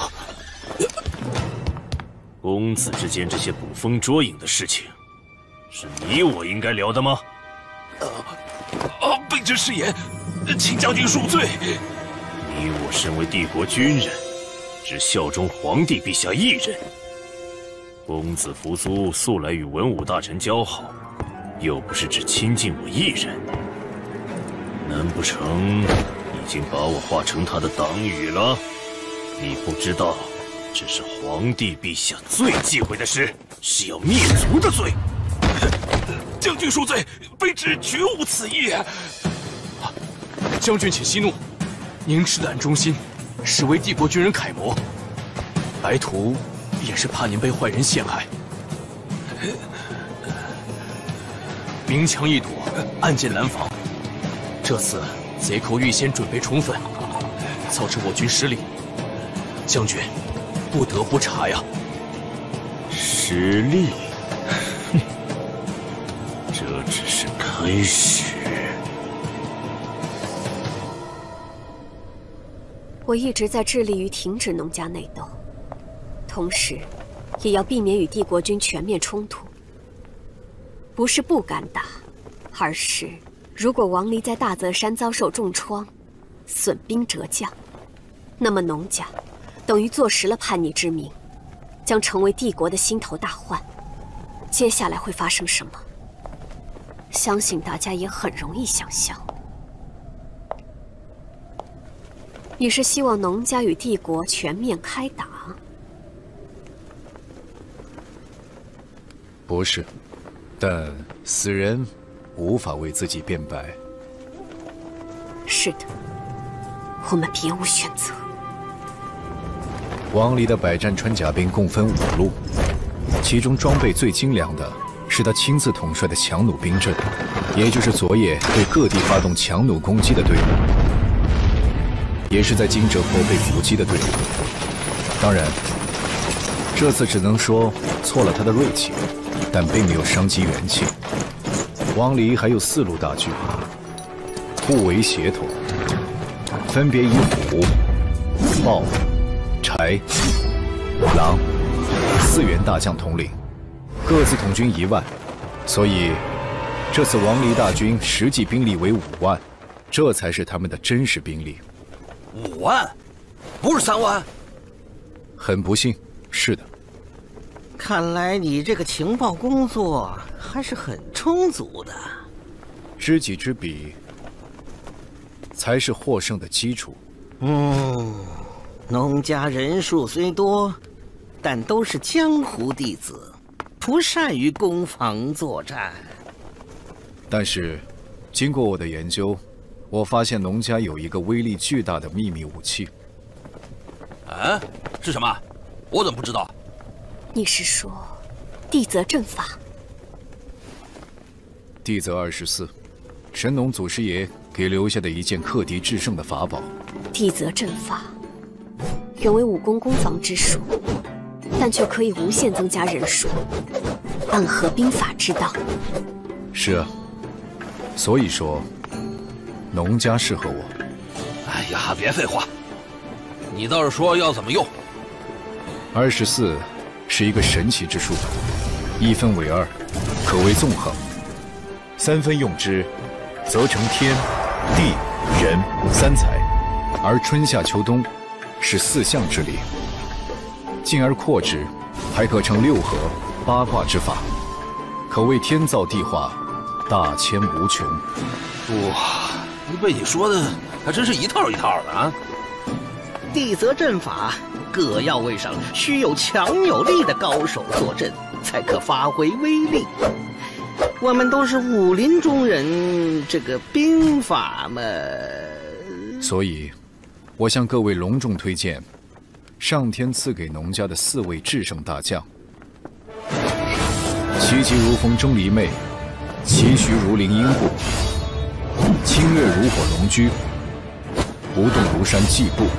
公子之间这些捕风捉影的事情，是你我应该聊的吗？ 啊啊！卑职失言，请将军恕罪。 你我身为帝国军人，只效忠皇帝陛下一人。公子扶苏素来与文武大臣交好。又不是只亲近我一人，难不成已经把我化成他的党羽了？你不知道，这是皇帝陛下最忌讳的事，是要灭族的罪。 将军恕罪，卑职绝无此意。 将军请息怒，您赤胆忠心，实为帝国军人楷模。白徒也是怕您被坏人陷害。明枪易躲，暗箭难防。这次贼寇预先准备充分，造成我军失利。将军不得不查呀。 失利？哼，这只是开始。 我一直在致力于停止农家内斗，同时也要避免与帝国军全面冲突。不是不敢打，而是如果王离在大泽山遭受重创，损兵折将，那么农家等于坐实了叛逆之名，将成为帝国的心头大患。接下来会发生什么？相信大家也很容易想象。你是希望农家与帝国全面开打？ 不是。但死人无法为自己辩白。 是的，我们别无选择。 王离的百战穿甲兵共分五路，其中装备最精良的是他亲自统帅的强弩兵阵，也就是昨夜对各地发动强弩攻击的队伍，也是在金哲坡被伏击的队伍。当然，这次只能说挫了他的锐气。但并没有伤及元气。王离还有四路大军，互为协同，分别以虎、豹、柴、狼四员大将统领，各自统军一万。所以，这次王离大军实际兵力为五万， 这才是他们的真实兵力。 五万，不是三万。 很不幸，是的。 看来你这个情报工作还是很充足的。 知己知彼，才是获胜的基础。 嗯，农家人数虽多，但都是江湖弟子，不善于攻防作战。 但是，经过我的研究，我发现农家有一个威力巨大的秘密武器。 啊，是什么？我怎么不知道？ 你是说地泽阵法？ 地泽二十四，神农祖师爷给留下的一件克敌制胜的法宝。 地泽阵法原为武功攻防之术，但却可以无限增加人数，暗合兵法之道。 是啊，所以说农家适合我。 哎呀，别废话，你倒是说要怎么用。 二十四是一个神奇之术，一分为二，可谓纵横。三分用之，则成天、地、人三才；而春夏秋冬是四象之力。进而扩之，还可成六合、八卦之法，可谓天造地化，大千无穷。 哇，被你说的还真是一套一套的啊！ 地泽阵法各要位上需有强有力的高手坐镇，才可发挥威力。我们都是武林中人，这个兵法嘛…… 所以，我向各位隆重推荐上天赐给农家的四位制胜大将：其疾如风钟离昧，其徐如林阴过，清月如火龙驹，不动如山季布。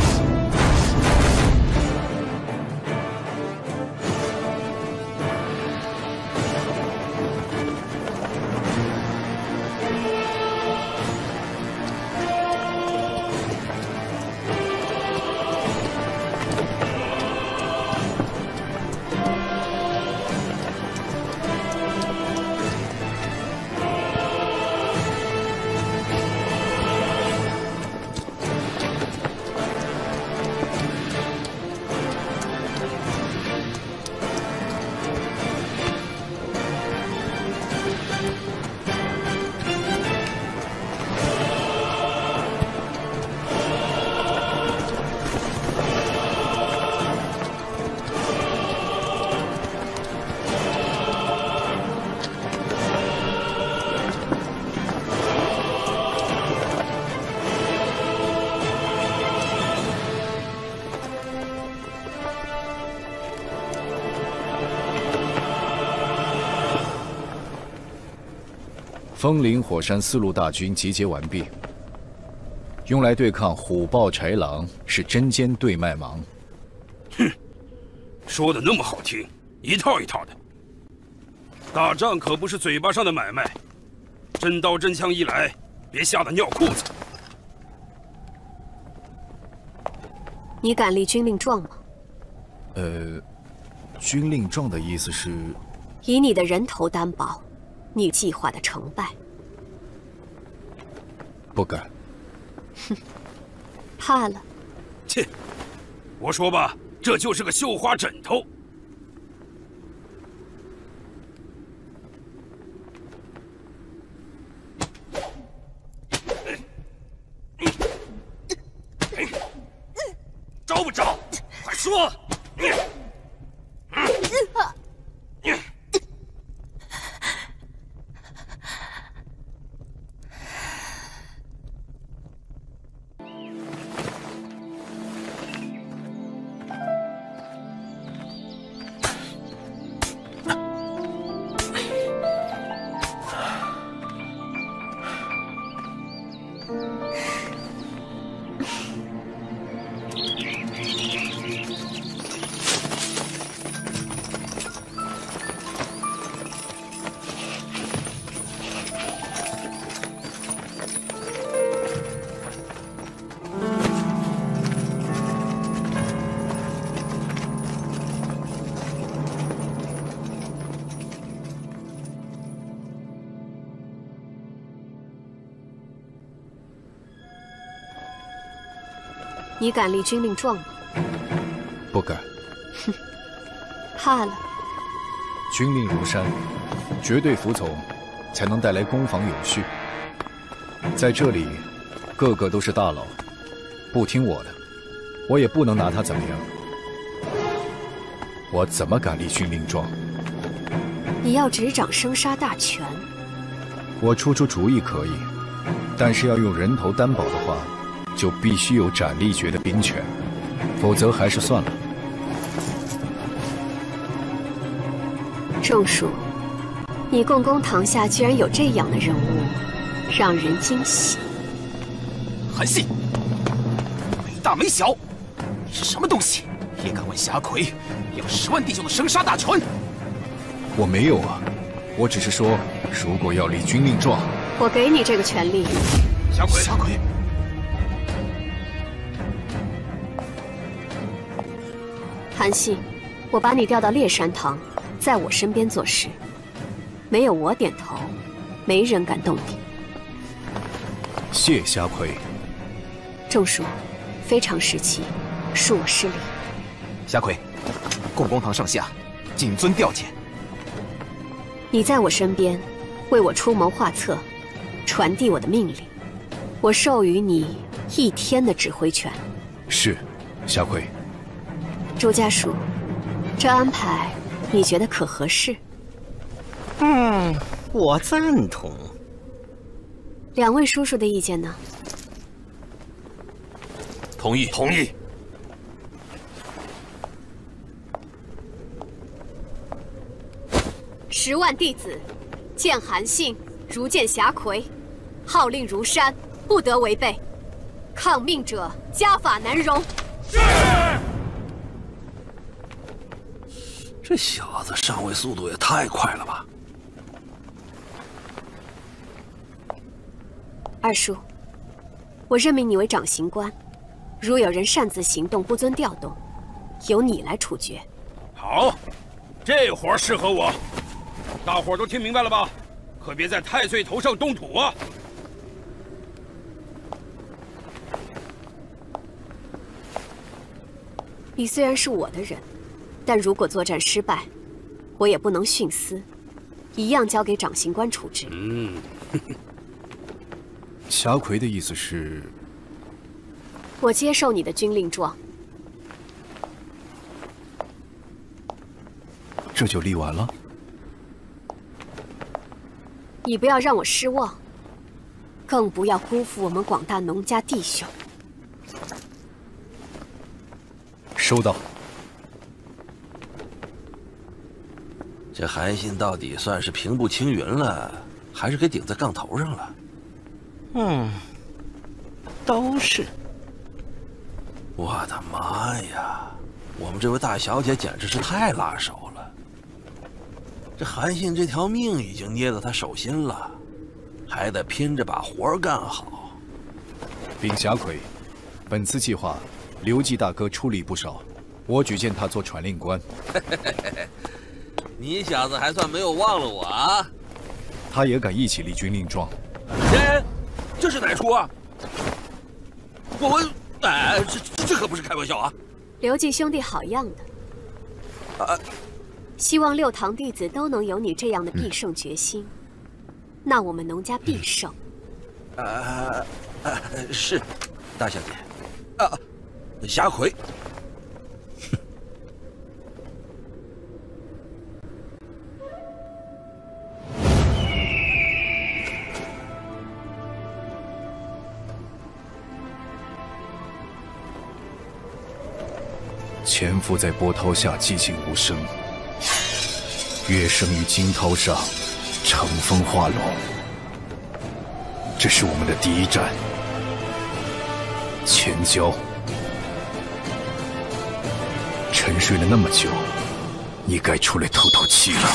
风林火山四路大军集结完毕，用来对抗虎豹豺狼是针尖对麦芒。 哼，说的那么好听，一套一套的。打仗可不是嘴巴上的买卖，真刀真枪一来，别吓得尿裤子。 你敢立军令状吗？ 呃，军令状的意思是， 以你的人头担保你计划的成败。 不敢。 哼，怕了？ 切！我说吧，这就是个绣花枕头。招不招？快说！ 你敢立军令状吗？ 不敢。 哼，怕了。 军令如山，绝对服从，才能带来攻防有序。在这里，个个都是大佬，不听我的，我也不能拿他怎么样。我怎么敢立军令状？ 你要执掌生杀大权？ 我出出主意可以，但是要用人头担保的话，就必须有斩立决的兵权，否则还是算了。 仲叔，你共工堂下居然有这样的人物，让人惊喜。 韩信，没大没小，你是什么东西？也敢问霞魁要十万弟兄的生杀大权？ 我没有啊，我只是说，如果要立军令状， 我给你这个权利。 霞魁，霞魁， 韩信，我把你调到烈山堂，在我身边做事，没有我点头，没人敢动你。 谢霞魁。 仲叔，非常时期，恕我失礼。 霞魁，共工堂上下谨遵调遣。 你在我身边，为我出谋划策，传递我的命令，我授予你一天的指挥权。 是，霞魁。 朱家属，这安排你觉得可合适？ 嗯，我赞同。 两位叔叔的意见呢？ 同意，同意。 十万弟子，见韩信如见霞魁，号令如山，不得违背。抗命者，家法难容。 是。这小子上位速度也太快了吧！ 二叔，我任命你为掌刑官，如有人擅自行动不遵调动，由你来处决。 好，这活适合我。大伙儿都听明白了吧？可别在太岁头上动土啊！ 你虽然是我的人，但如果作战失败，我也不能徇私，一样交给掌刑官处置。 嗯。 霞魁的意思是， 我接受你的军令状。 这就立完了？ 你不要让我失望，更不要辜负我们广大农家弟兄。 收到。 这韩信到底算是平步青云了，还是给顶在杠头上了？ 嗯，都是。 我的妈呀！我们这位大小姐简直是太辣手了。这韩信这条命已经捏到他手心了，还得拼着把活干好。 禀霞魁，本次计划，刘季大哥出力不少，我举荐他做传令官。 你小子还算没有忘了我啊！ 他也敢一起立军令状？ 哎，这是哪出啊？我们哎，这这可不是开玩笑啊！ 刘季兄弟好样的！啊，希望六堂弟子都能有你这样的必胜决心，嗯、那我们农家必胜。 啊、呃呃，是，大小姐。啊，霞魁。 潜伏在波涛下，寂静无声；跃升于惊涛上，乘风化龙。这是我们的第一站，前交。沉睡了那么久，你该出来透透气了。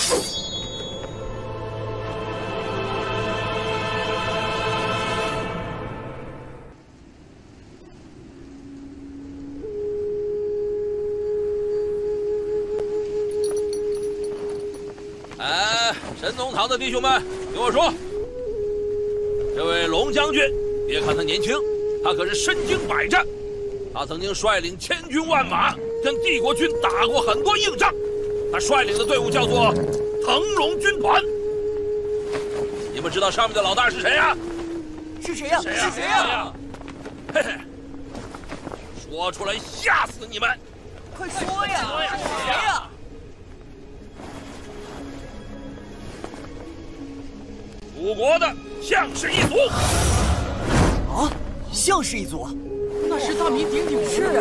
神农堂的弟兄们，听我说，这位龙将军，别看他年轻，他可是身经百战， 他曾经率领千军万马跟帝国军打过很多硬仗。他率领的队伍叫做腾龙军团。你们知道上面的老大是谁呀？ 是谁呀？ 是谁呀？嘿嘿，说出来吓死你们！ 快说呀！谁呀？ 楚国的项氏一族。 啊，项氏一族， 那是大名鼎鼎的。 是啊，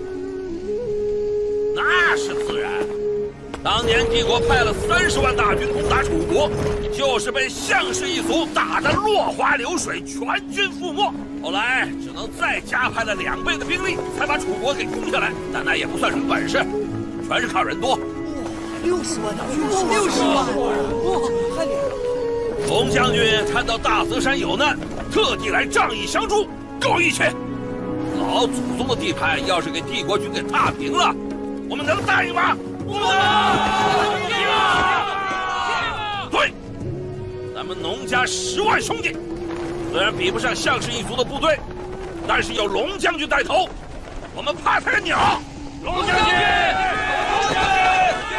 那是自然。当年帝国派了三十万大军攻打楚国，就是被项氏一族打得落花流水，全军覆没。后来只能再加派了两倍的兵力，才把楚国给攻下来。但那也不算什么本事，全是靠人多。 六十万大军，六十万！哇，太厉害了！ 龙将军看到大泽山有难，特地来仗义相助，够义气。老祖宗的地盘要是给帝国军给踏平了，我们能答应吗？不能！对，咱们农家十万兄弟，虽然比不上项氏一族的部队，但是有龙将军带头，我们怕他个鸟！龙将军，龙将军，龙将军！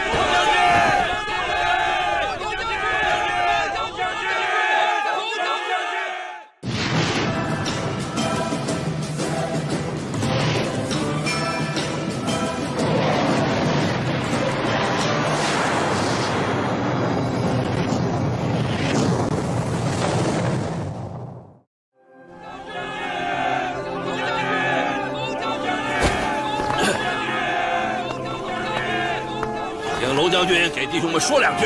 龙将军给弟兄们说两句。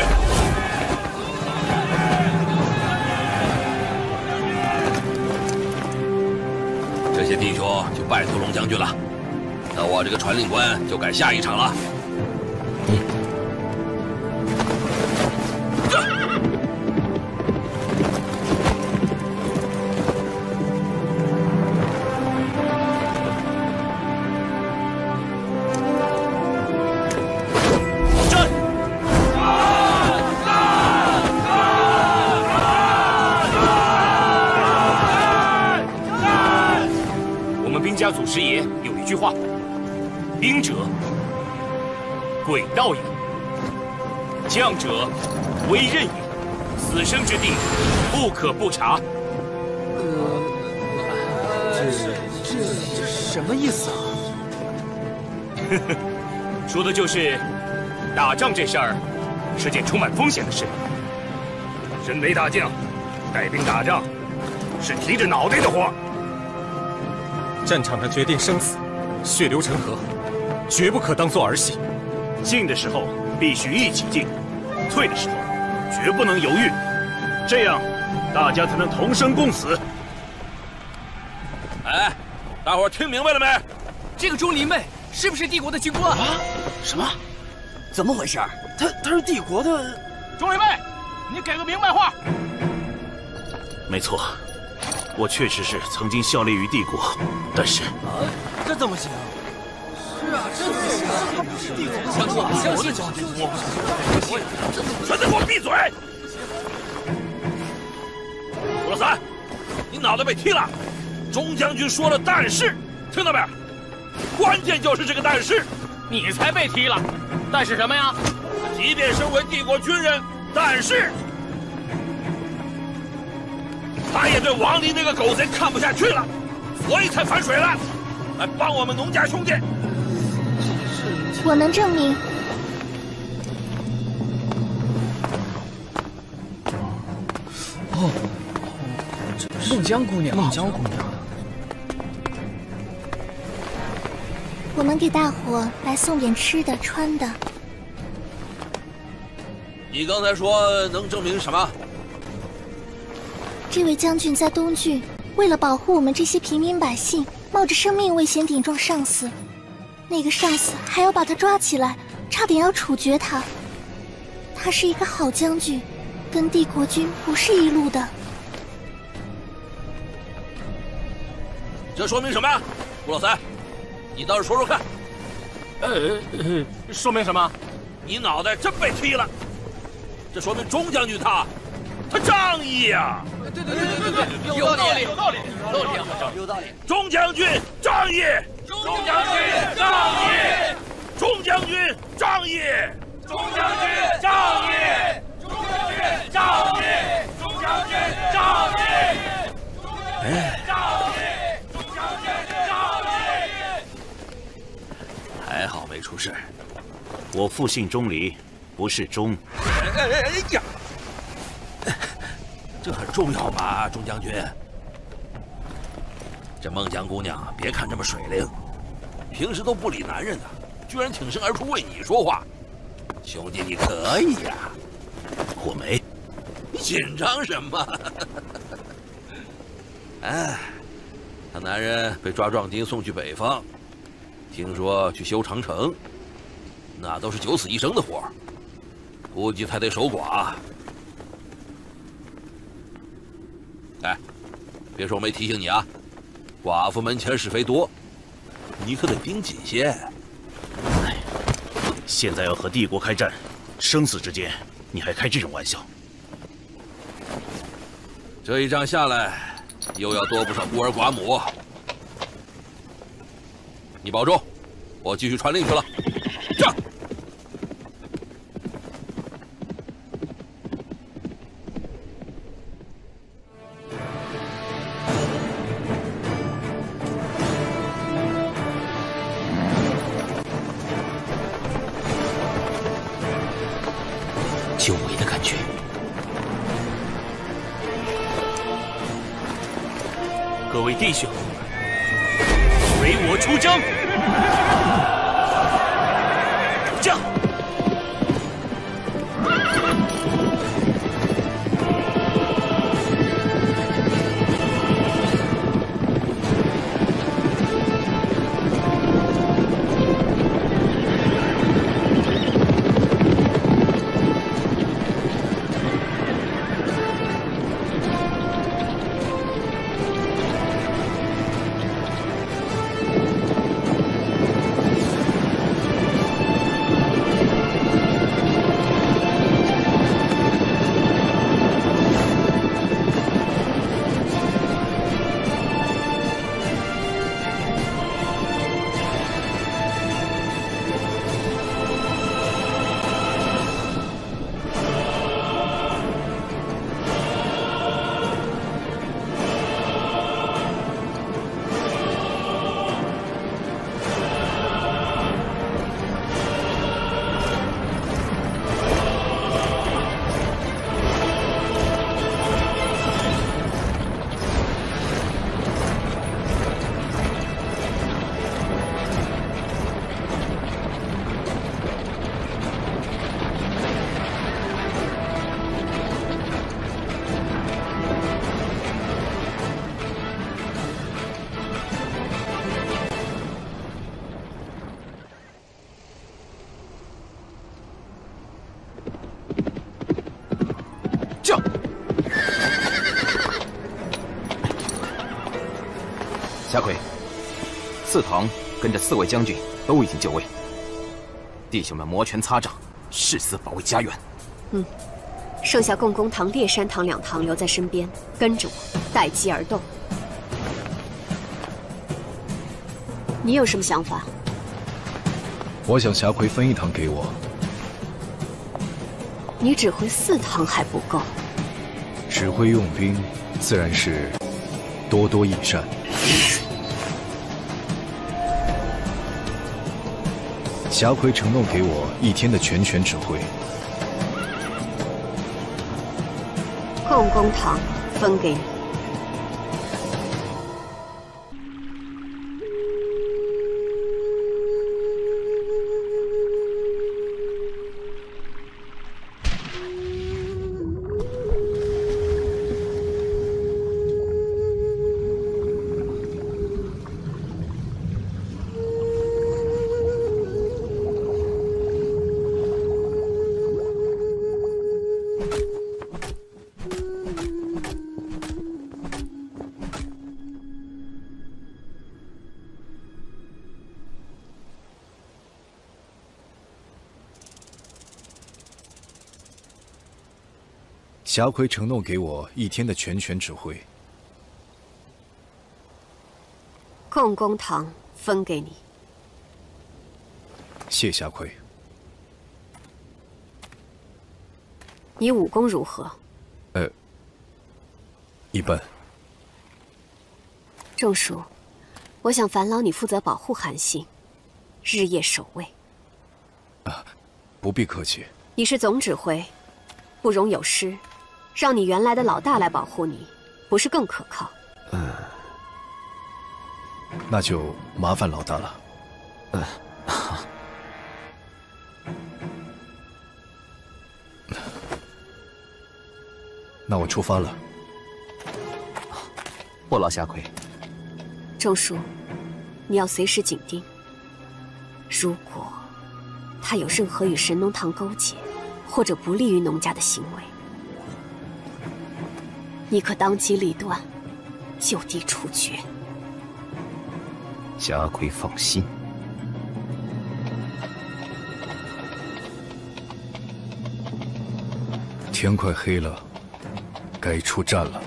这些弟兄就拜托龙将军了。那我这个传令官就赶下一场了。 家祖师爷有一句话：“兵者，诡道也；将者，威刃也。此生之地，不可不察。” 这这这什么意思啊？ 呵呵，说的就是打仗这事儿是件充满风险的事。身为大将，带兵打仗是提着脑袋的活。 战场上决定生死，血流成河，绝不可当做儿戏。 进的时候必须一起进，退的时候绝不能犹豫，这样大家才能同生共死。 哎，大伙听明白了没？ 这个钟离昧是不是帝国的军官啊？ 什么？怎么回事？ 他他是帝国的。钟离昧，你给个明白话。 没错。我确实是曾经效力于帝国，但是， 啊，这怎么行？是啊，这怎么行？他不是帝国的将军，我不相信将军，我不相信。 全都给我闭嘴！乌罗三，你脑袋被踢了。钟将军说了，但是，听到没？关键就是这个但是。 你才被踢了，但是什么呀？ 即便身为帝国军人，但是。他也对王离那个狗贼看不下去了，所以才反水了，来帮我们农家兄弟。 我能证明。 哦，孟姜姑娘，孟姜姑娘。 我们给大伙来送点吃的、穿的。 你刚才说能证明什么？ 这位将军在东郡，为了保护我们这些平民百姓，冒着生命危险顶撞上司。那个上司还要把他抓起来，差点要处决他。他是一个好将军，跟帝国军不是一路的。 这说明什么？乌老三，你倒是说说看。 呃，呃说明什么？ 你脑袋真被踢了。这说明钟将军他，他仗义呀！ 对对对对对对，有道理，有道理，有道理， 有道理。 钟将军仗义， 钟众将军仗义！众将军仗义！众将军仗义！众将军仗义！众将军仗义！ 哎， 仗义！众将军仗义！ 还好没出事。我父姓钟离，不是钟。 哎哎哎呀！这很重要吧，钟将军？这孟姜姑娘，别看这么水灵，平时都不理男人的，居然挺身而出为你说话。兄弟，你可以呀！ 火梅， 你紧张什么？哎，他男人被抓壮丁送去北方，听说去修长城，那都是九死一生的活儿，估计他得守寡。哎，别说我没提醒你啊！寡妇门前是非多，你可得盯紧些。 哎，现在要和帝国开战，生死之间，你还开这种玩笑？ 这一仗下来，又要多不少孤儿寡母。你保重，我继续传令去了。上！ 久违的感觉。 各位弟兄，随我出征！将！ 霞魁，四堂跟着四位将军都已经就位，弟兄们摩拳擦掌，誓死保卫家园。 嗯，剩下共工堂、烈山堂两堂留在身边，跟着我，待机而动。你有什么想法？ 我想霞魁分一堂给我。 你指挥四堂还不够， 指挥用兵，自然是多多益善。霞魁承诺给我一天的全权指挥。 共工堂分给你。 霞魁承诺给我一天的全权指挥。 共工堂分给你。 谢夏奎。 你武功如何？ 呃，一般。 仲叔，我想烦劳你负责保护韩信，日夜守卫。 啊，不必客气。 你是总指挥，不容有失，让你原来的老大来保护你，不是更可靠？ 嗯，那就麻烦老大了。 嗯。 那我出发了。 不劳夏奎。 仲叔，你要随时紧盯。如果他有任何与神农堂勾结，或者不利于农家的行为，你可当机立断，就地处决。 夏奎放心。 天快黑了，该出战了。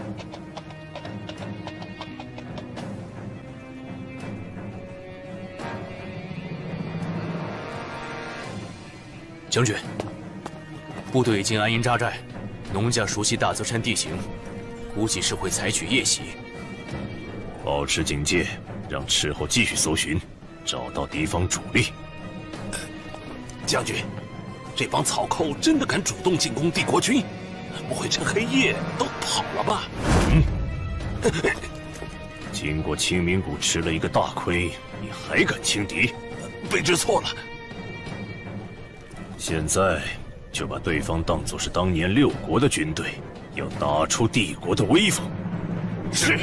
将军，部队已经安营扎寨，农家熟悉大泽山地形，估计是会采取夜袭。 保持警戒，让斥候继续搜寻，找到敌方主力。 将军，这帮草寇真的敢主动进攻帝国军？不会趁黑夜都跑了吧？ 嗯。经过清明谷吃了一个大亏，你还敢轻敌？ 卑职错了。 现在就把对方当作是当年六国的军队，要打出帝国的威风。 是。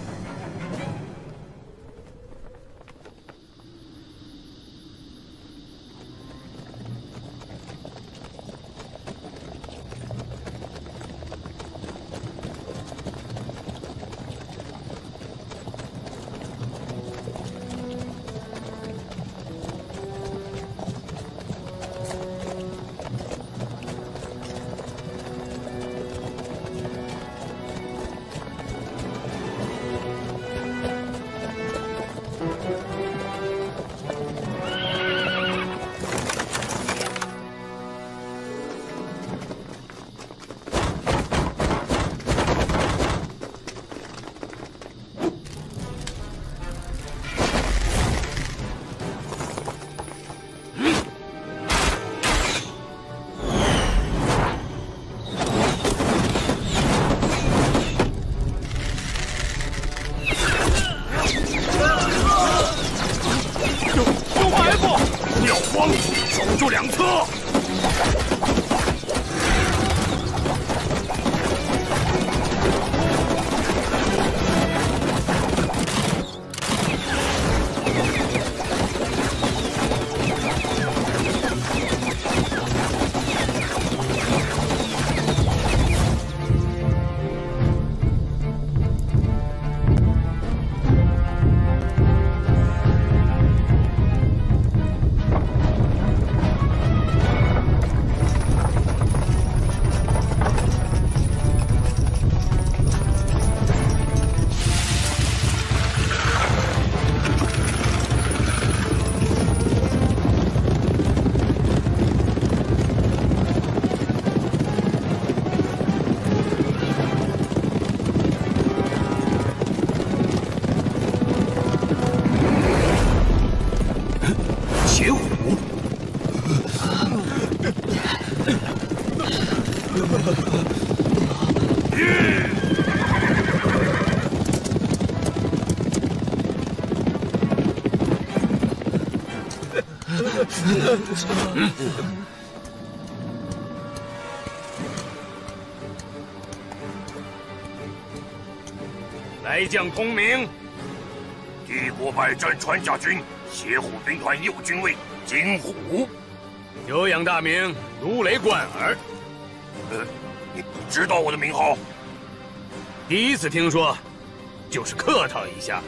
来将功名。 帝国败战川下军邪虎兵团右军尉金虎， 久仰大名，如雷贯耳。 呃，你知道我的名号？ 第一次听说，就是客套一下。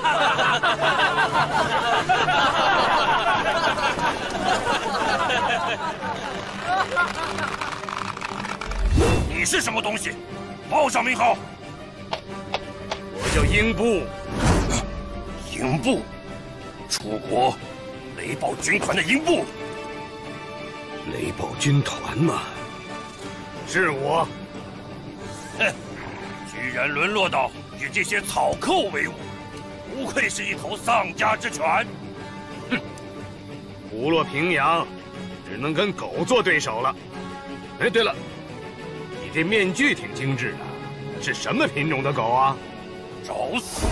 你是什么东西？报上名号。 我叫英布。 英布， 楚国雷暴军团的营部。 雷暴军团吗？ 是我。哼，居然沦落到与这些草寇为伍，不愧是一头丧家之犬。 哼，虎落平阳，只能跟狗做对手了。哎，对了，你这面具挺精致的，是什么品种的狗啊？ 找死！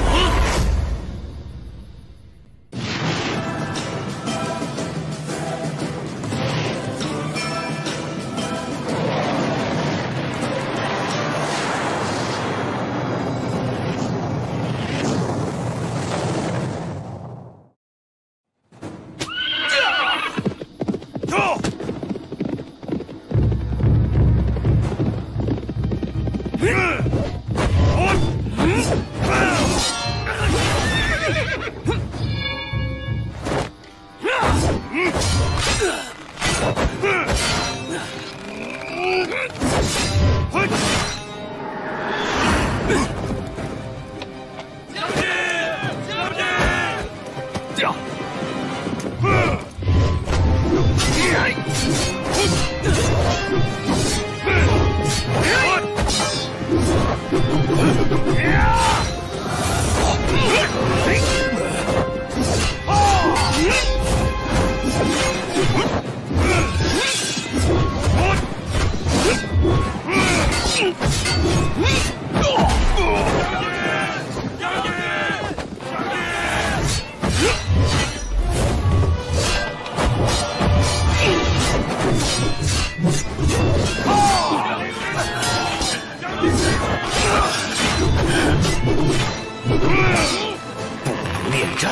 恋战，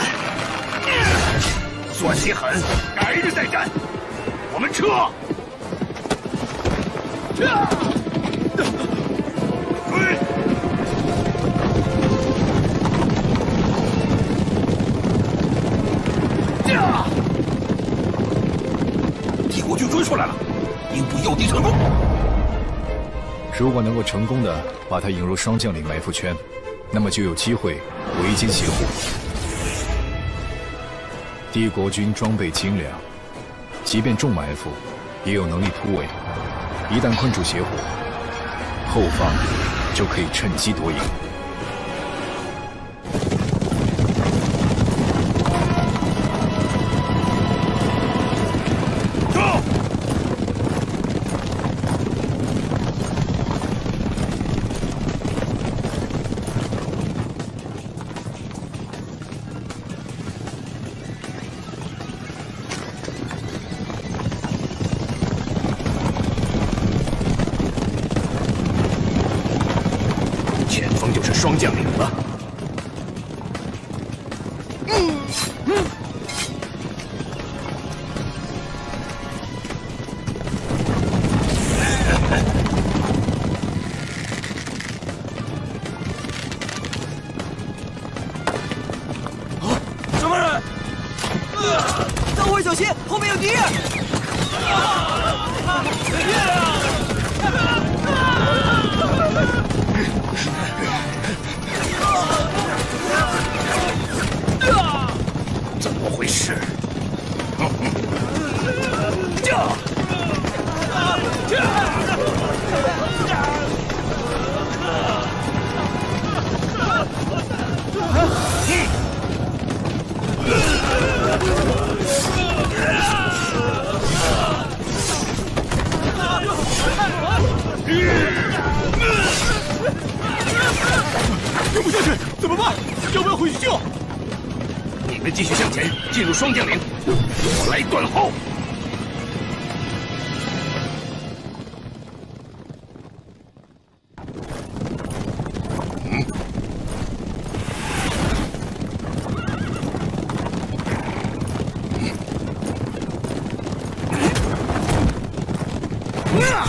算些狠，改日再战。我们撤。 帝国军追出来了，营部诱敌成功。 如果能够成功的把他引入双将领埋伏圈，那么就有机会围歼邪虎。帝国军装备精良，即便重埋伏，也有能力突围。一旦困住邪虎，后方就可以趁机夺营。 双将领了。 嗯嗯。 啊！什么人？啊！等会小心，后面有敌人！啊！啊！ 怎么回事？ 跟不下去，怎么办？要不要回去救？ 你们继续向前，进入双将岭，我来断后。嗯。啊！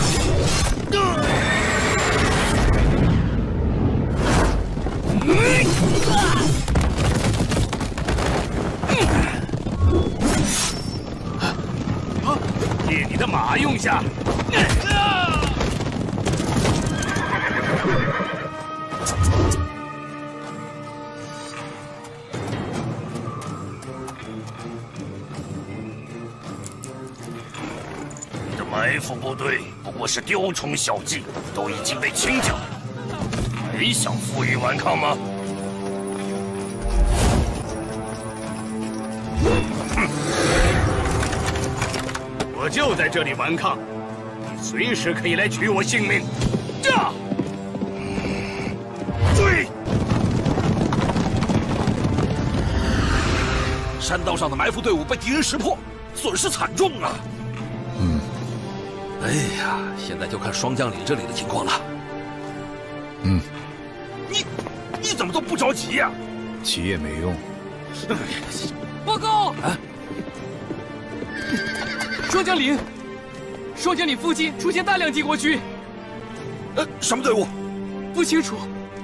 借你的马用下。 埋伏部队不过是雕虫小技，都已经被清剿，还想负隅顽抗吗？ 哼！我就在这里顽抗，你随时可以来取我性命。驾！追！ 山道上的埋伏队伍被敌人识破，损失惨重啊！ 嗯。 哎呀，现在就看双江里这里的情况了。 嗯。 你你怎么都不着急呀？ 急也没用。 报告！啊！双江岭，双江岭附近出现大量帝国军。 呃，什么队伍？ 不清楚。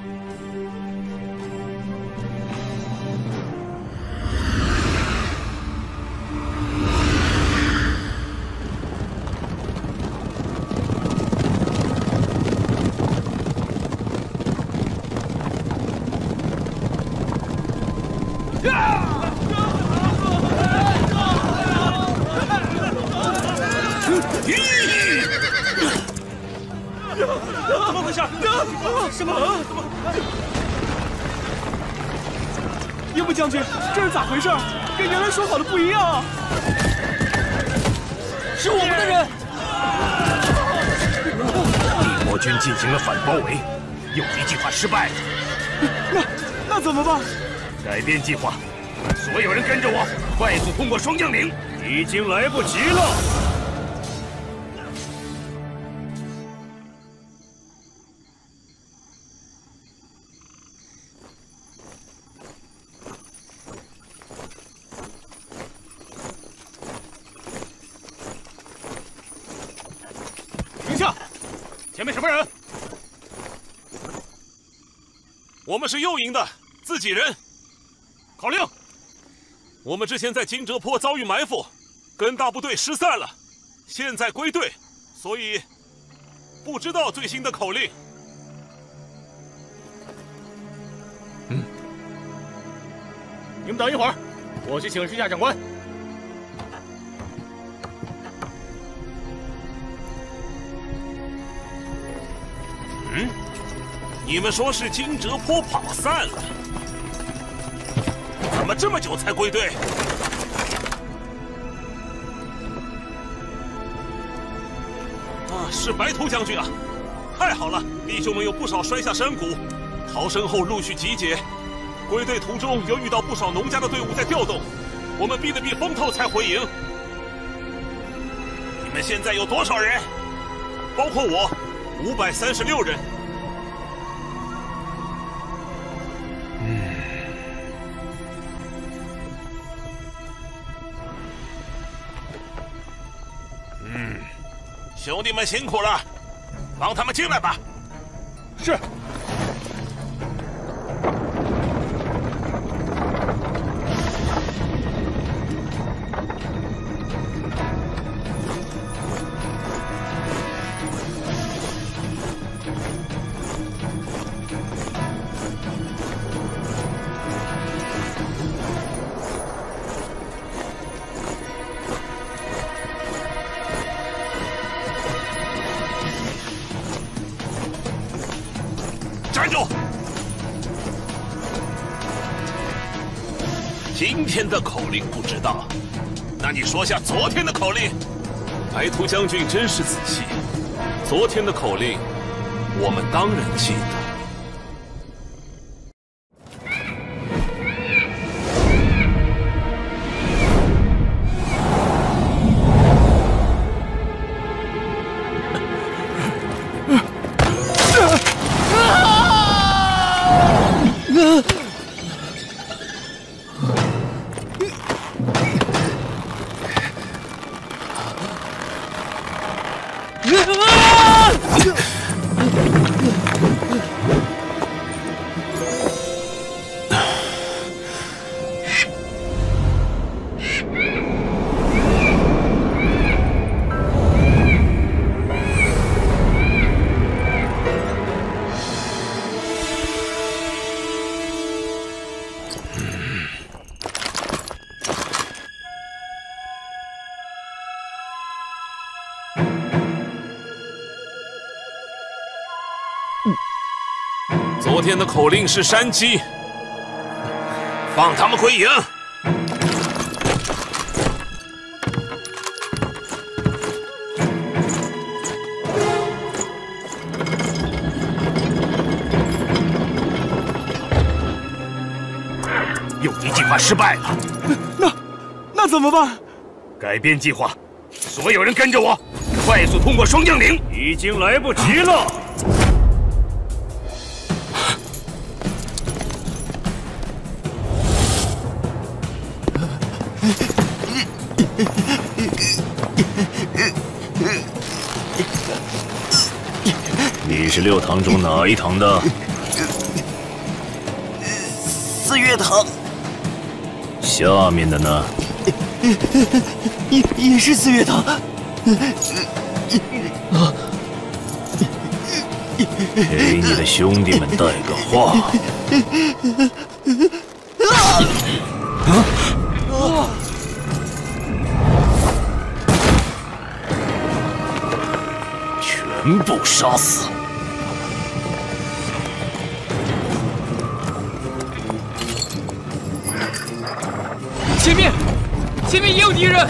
怎么回事？什么？怎么？ 英布将军，这是咋回事？跟原来说好的不一样啊！是我们的人！ 帝国军进行了反包围，诱敌计划失败了。 那那怎么办？ 改变计划，所有人跟着我，快速通过双江岭。 已经来不及了。 停下！前面什么人？ 我们是右营的自己人。口令：我们之前在金哲坡遭遇埋伏，跟大部队失散了，现在归队，所以不知道最新的口令。 嗯。你们等一会儿，我去请示一下长官。 嗯，你们说是金哲坡跑散了，怎么这么久才归队？啊，是白头将军啊！太好了，弟兄们有不少摔下山谷，逃生后陆续集结。归队途中又遇到不少农家的队伍在调动，我们避得避风头才回营。你们现在有多少人？包括我。五百三十六人。 嗯。 嗯，兄弟们辛苦了，帮他们进来吧。 是。 今天的口令不知道，那你说下昨天的口令。白头将军真是仔细，昨天的口令，我们当然记得。 昨天的口令是山鸡，放他们回营。 诱敌计划失败了， 那那怎么办？ 改变计划，所有人跟着我，快速通过双将岭。 已经来不及了。 你是六堂中哪一堂的？ 四月堂。 下面的呢？ 也也是四月堂。 给你的兄弟们带个话。全部杀死！ 前面，前面也有敌人！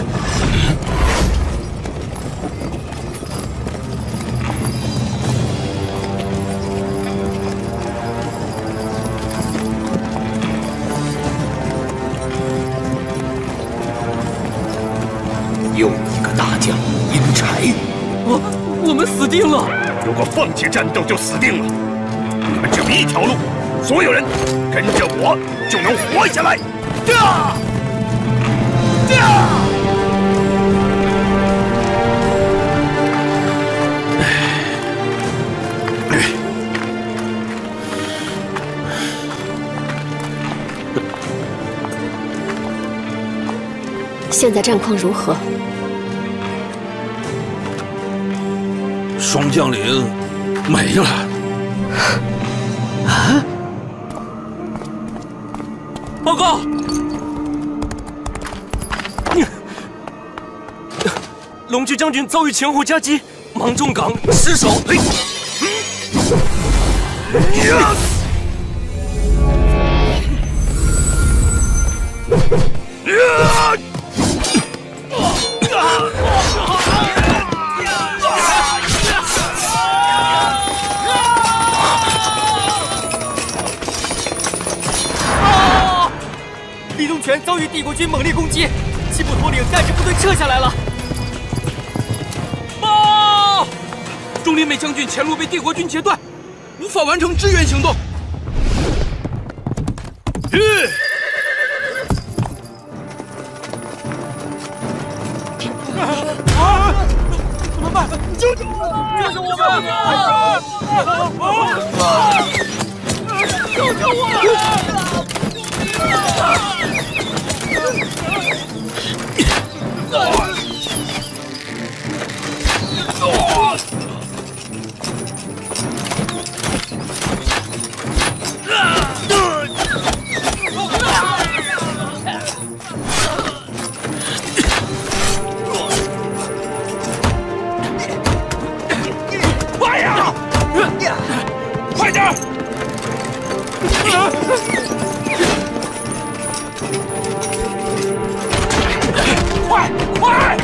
又一个大将阴柴， 我我们死定了！ 如果放弃战斗就死定了。你们只有一条路，所有人跟着我就能活下来。呀！呀！ 现在战况如何？ 双将岭没了。 啊！报告！龙驹将军遭遇前后夹击，芒种港失守。嘿！ 李东泉遭遇帝国军猛烈攻击，西部头领带着部队撤下来了。 报！钟林美将军前路被帝国军截断，无法完成支援行动。 啊！怎么办？救救我！救救我们！救救我！ 快呀！快点！快快！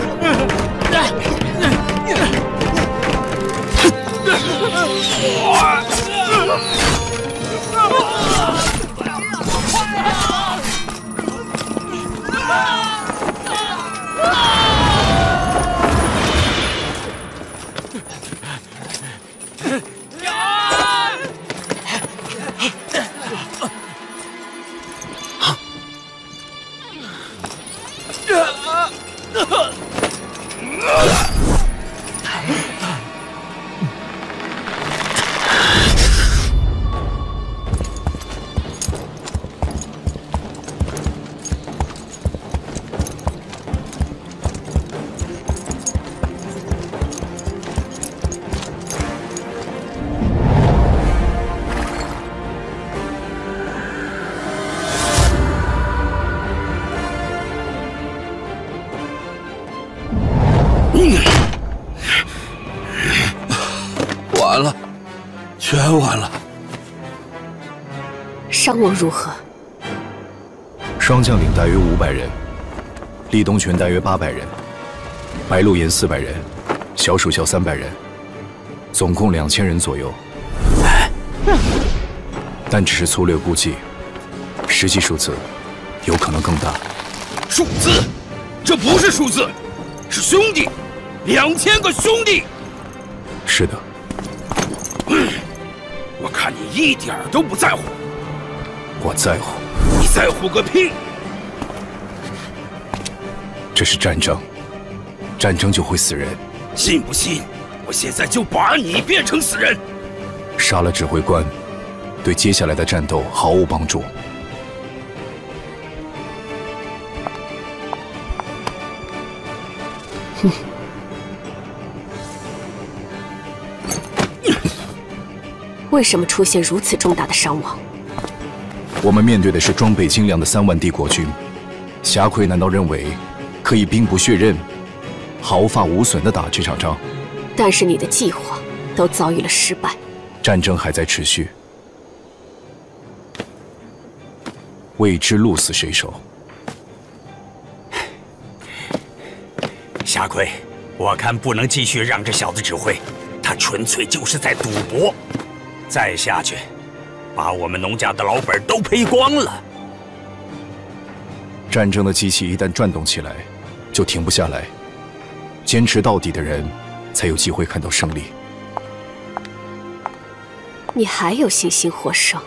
完了，全完了！ 伤亡如何？ 双将领大约五百人，立东泉大约八百人，白鹿岩四百人，小蜀校三百人，总共两千人左右。但只是粗略估计，实际数字有可能更大。 数字，这不是数字，是兄弟，两千个兄弟。 是的。 我看你一点儿都不在乎。 我在乎。 你在乎个屁！ 这是战争，战争就会死人。 信不信？我现在就把你变成死人！ 杀了指挥官，对接下来的战斗毫无帮助。 哼。为什么出现如此重大的伤亡？ 我们面对的是装备精良的三万帝国军，霞奎难道认为可以兵不血刃、毫发无损地打这场仗？ 但是你的计划都遭遇了失败， 战争还在持续，未知鹿死谁手。 霞奎，我看不能继续让这小子指挥，他纯粹就是在赌博。再下去，把我们农家的老本都赔光了。 战争的机器一旦转动起来，就停不下来。坚持到底的人，才有机会看到胜利。 你还有信心获胜？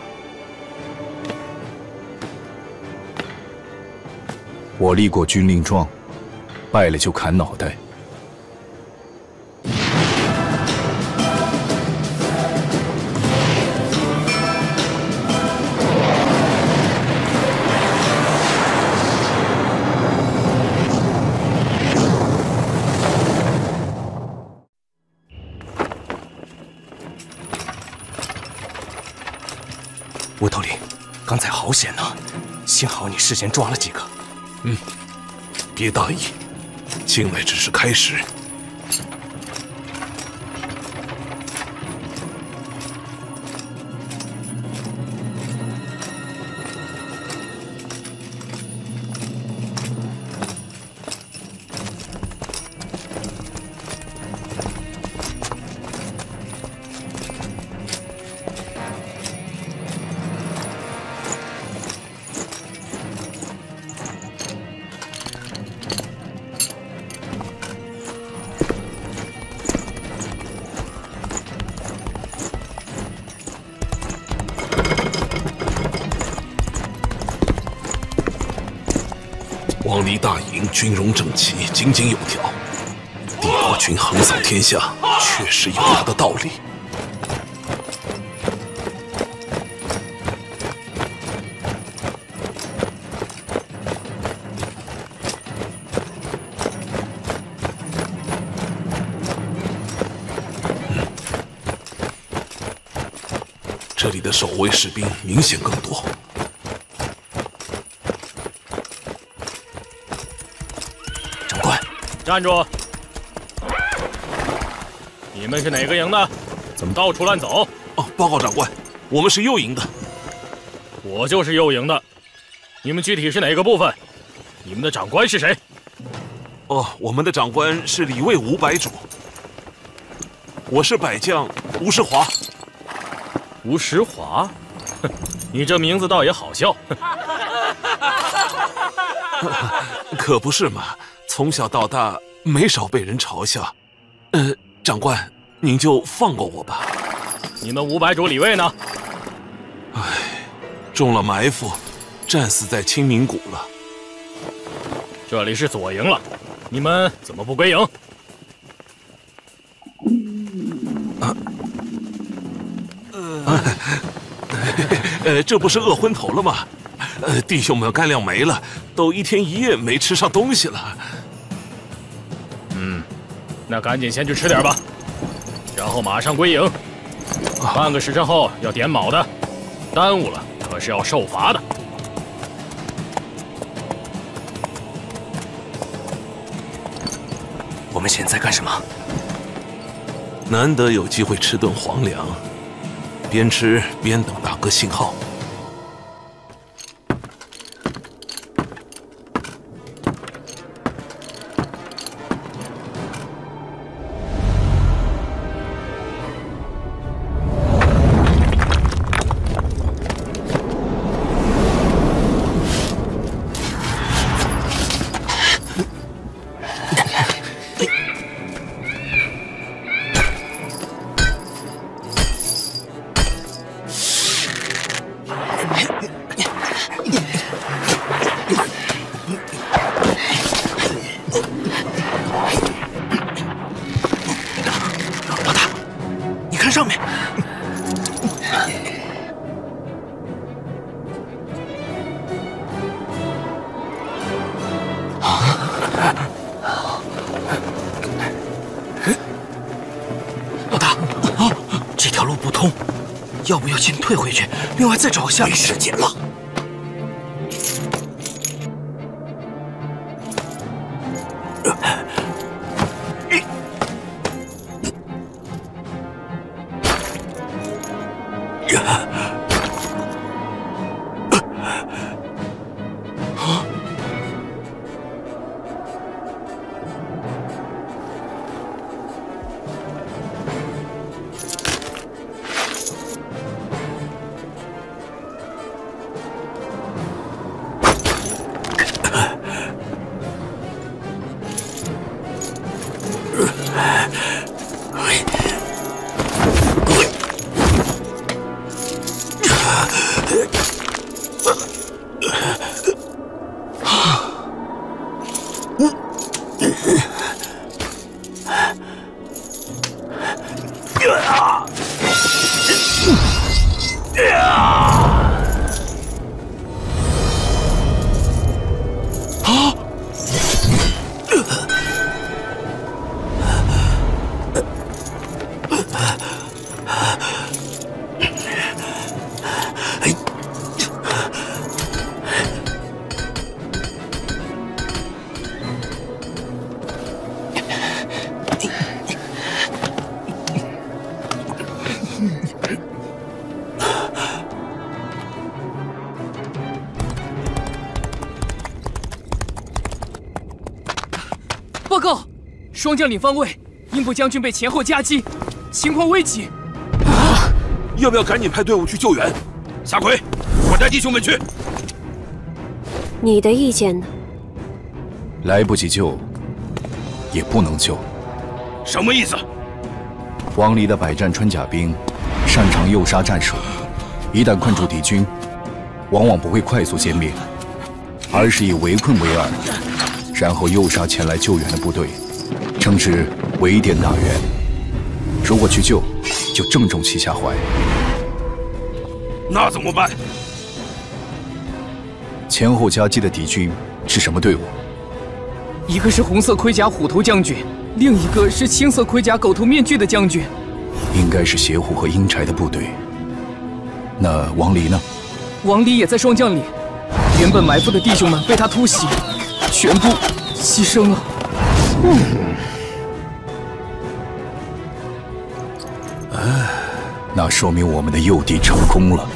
我立过军令状，败了就砍脑袋。 吴头领，刚才好险呐！幸好你事先抓了几个。 嗯，别大意，进来只是开始。王离大营军容整齐，井井有条。帝国军横扫天下，确实有他的道理。嗯，这里的守卫士兵明显更多。 站住！你们是哪个营的？怎么到处乱走？ 哦，报告长官，我们是右营的。 我就是右营的。你们具体是哪个部分？你们的长官是谁？ 哦，我们的长官是李卫吴白主。我是百将吴世华。 吴世华？哼，你这名字倒也好笑。 可不是嘛。从小到大没少被人嘲笑，呃，长官，您就放过我吧。 你们五百主李卫呢？ 唉，中了埋伏，战死在清明谷了。 这里是左营了，你们怎么不归营？ 啊，呃，呃，这不是饿昏头了吗？呃，弟兄们干粮没了，都一天一夜没吃上东西了。 嗯，那赶紧先去吃点吧，然后马上归营。半个时辰后要点卯的，耽误了可是要受罚的。 我们现在干什么？ 难得有机会吃顿皇粮，边吃边等大哥信号。 要不要先退回去？另外再找个下。 没时间了。 报告，双将领方位，英布将军被前后夹击，情况危急。 啊！要不要赶紧派队伍去救援？夏奎，快带弟兄们去。 你的意见呢？ 来不及救，也不能救。 什么意思？ 王离的百战穿甲兵擅长诱杀战术，一旦困住敌军，往往不会快速歼灭，而是以围困为饵。然后诱杀前来救援的部队，称之围点打援。如果去救，就正中其下怀。 那怎么办？ 前后夹击的敌军是什么队伍？ 一个是红色盔甲虎头将军，另一个是青色盔甲狗头面具的将军。 应该是邪虎和阴柴的部队。那王离呢？ 王离也在双将里，原本埋伏的弟兄们被他突袭。全部牺牲了。嗯， 哎，那说明我们的诱敌成功了。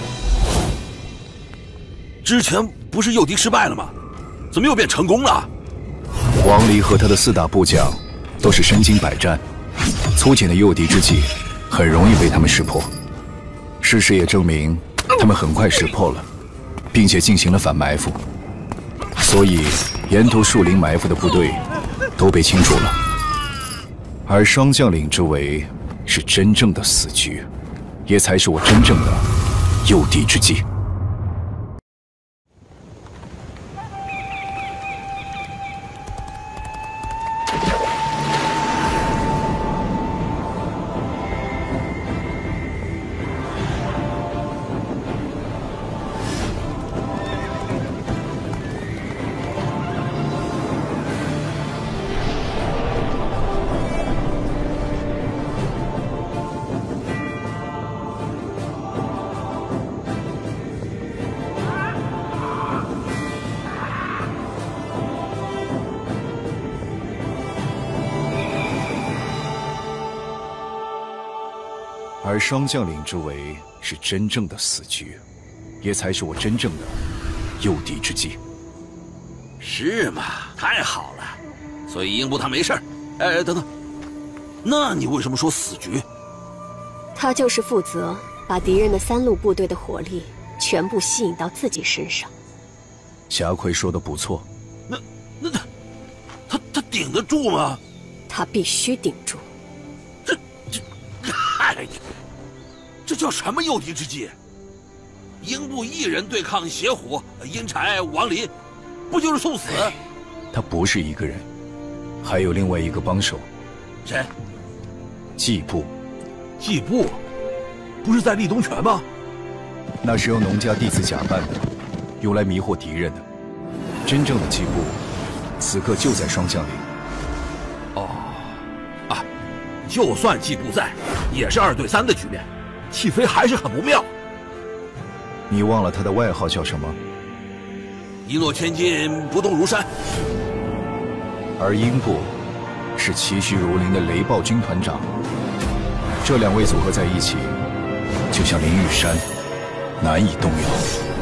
之前不是诱敌失败了吗？怎么又变成功了？ 王离和他的四大部将都是身经百战，粗浅的诱敌之计很容易被他们识破。事实也证明，他们很快识破了，并且进行了反埋伏。所以，沿途树林埋伏的部队都被清除了，而双将领之围是真正的死局，也才是我真正的诱敌之计。而双将领之围是真正的死局，也才是我真正的诱敌之计。 是吗？太好了，所以英布他没事儿。哎，等等，那你为什么说死局？ 他就是负责把敌人的三路部队的火力全部吸引到自己身上。 霞奎说的不错。 那那他他他顶得住吗？ 他必须顶住。 这这，哎呀！这叫什么诱敌之计？英布一人对抗邪虎、阴柴、王离，不就是送死？ 他不是一个人，还有另外一个帮手。 谁？ 季布。 季布，不是在立东泉吗？ 那是由农家弟子假扮的，用来迷惑敌人的。真正的季布，此刻就在双将领。 哦，啊，就算季布在，也是二对三的局面。 气飞还是很不妙。 你忘了他的外号叫什么？ 一诺千金，不动如山。 而英布是气虚如林的雷暴军团长。这两位组合在一起，就像林玉山，难以动摇。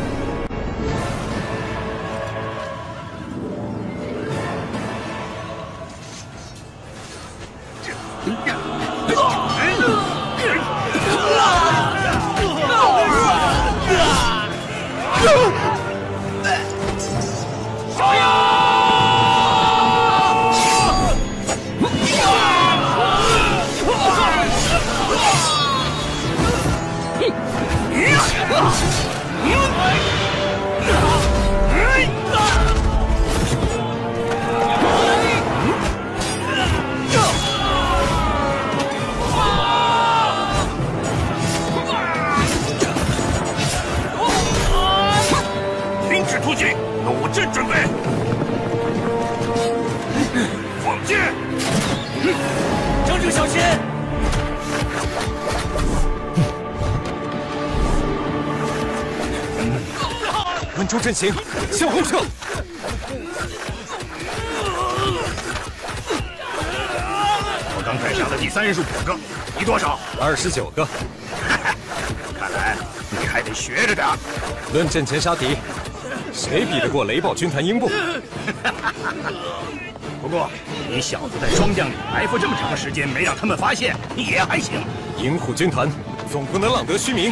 停止突击，弩阵准备，放箭， 正正小心！ 稳住阵型，向后撤。 我刚才杀了第三十五个，你多少？ 二十九个。 看来你还得学着点。 论阵前杀敌，谁比得过雷暴军团英布？ 不过你小子在霜降里埋伏这么长时间，没让他们发现，也还行。 银虎军团总不能浪得虚名。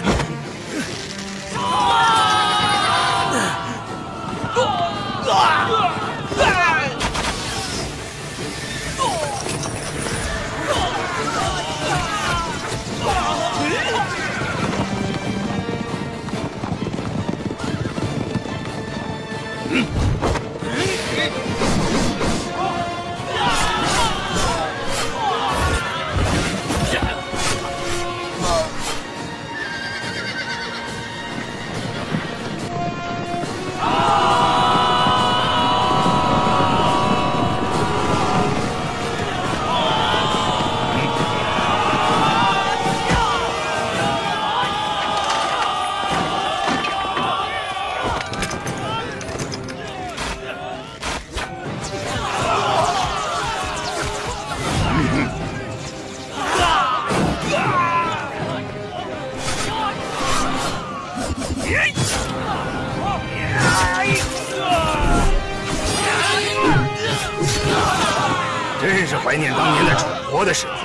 真是怀念当年的楚国的时候。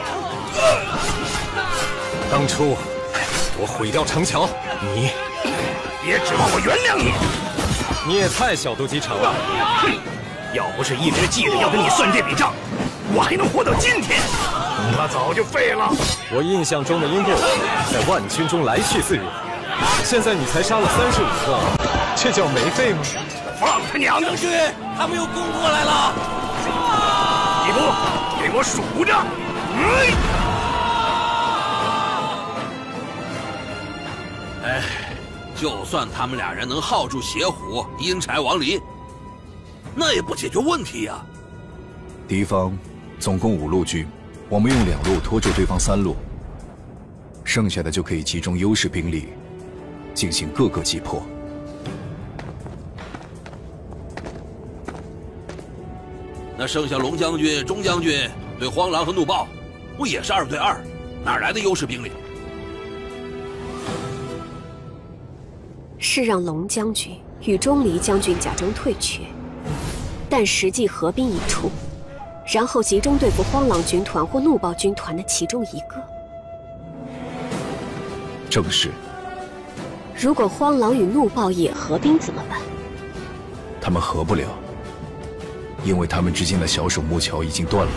当初我毁掉城墙，你别指望我原谅你。 你也太小肚鸡肠了。 哼！要不是一直记着要跟你算这笔账，我还能活到今天，恐怕早就废了。 我印象中的英布在万军中来去自如，现在你才杀了三十五个，这叫没废吗？ 放他娘的！ 将军，他们又攻过来了！ 几步，给我数着。嗯。 哎，就算他们俩人能耗住邪虎、阴柴王离，那也不解决问题呀。 敌方总共五路军，我们用两路拖住对方三路，剩下的就可以集中优势兵力，进行各个击破。 那剩下龙将军、钟将军对荒狼和怒豹，不也是二对二？哪来的优势兵力？ 是让龙将军与钟离将军假装退却，但实际合兵一处，然后集中对付荒狼军团或怒豹军团的其中一个。 正是。 如果荒狼与怒豹也合兵怎么办？ 他们合不了。 因为他们之间的小手木桥已经断了。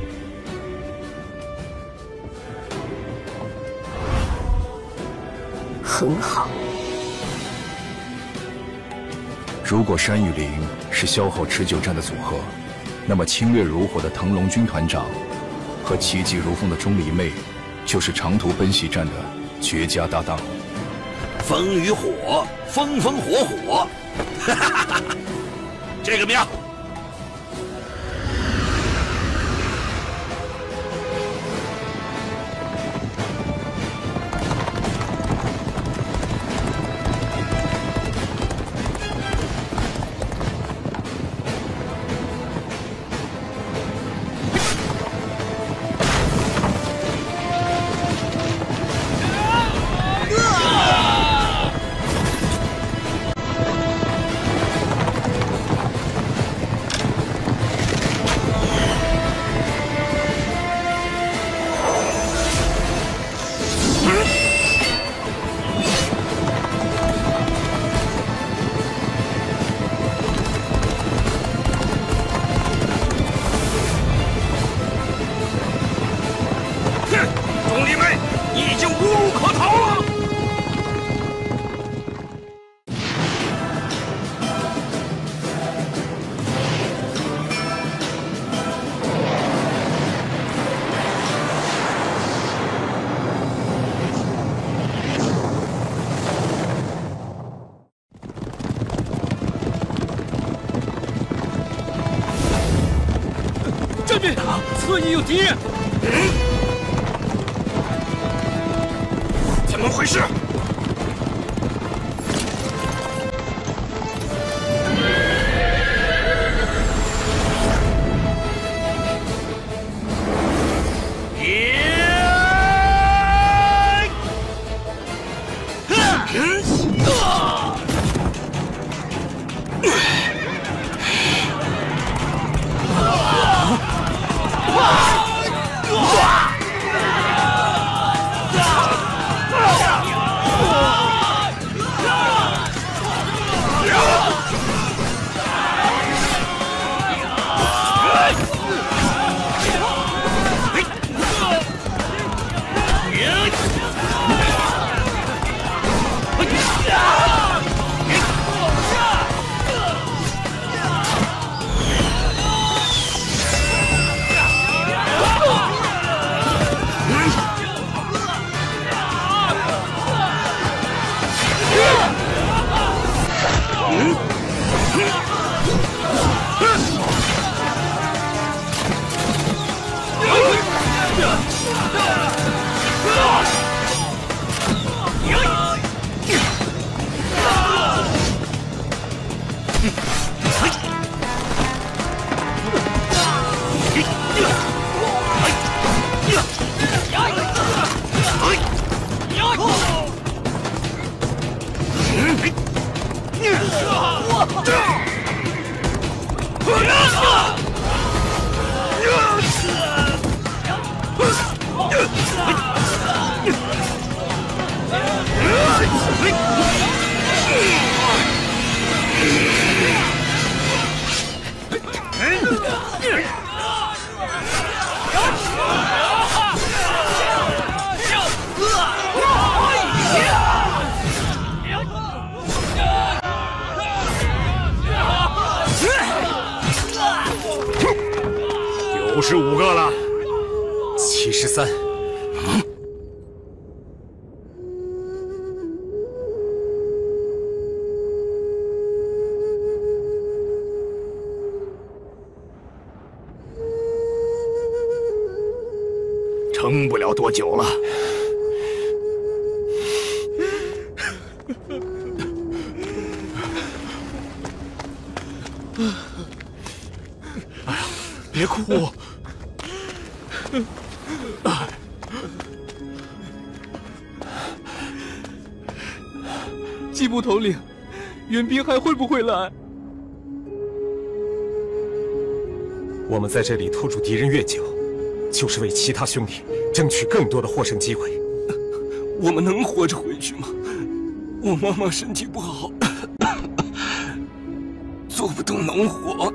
很好。 如果山与林是消耗持久战的组合，那么侵略如火的腾龙军团长和奇迹如风的钟离妹，就是长途奔袭战的绝佳搭档。 风与火，风风火火，哈哈哈！这个妙。 军，侧翼有敌人！ 怎么回事？ 九十五个了， 七十三。 撑不了多久了。 哎呀，别哭！ 季部头领，援兵还会不会来？ 我们在这里拖住敌人越久，就是为其他兄弟争取更多的获胜机会。 我们能活着回去吗？我妈妈身体不好，做不动农活。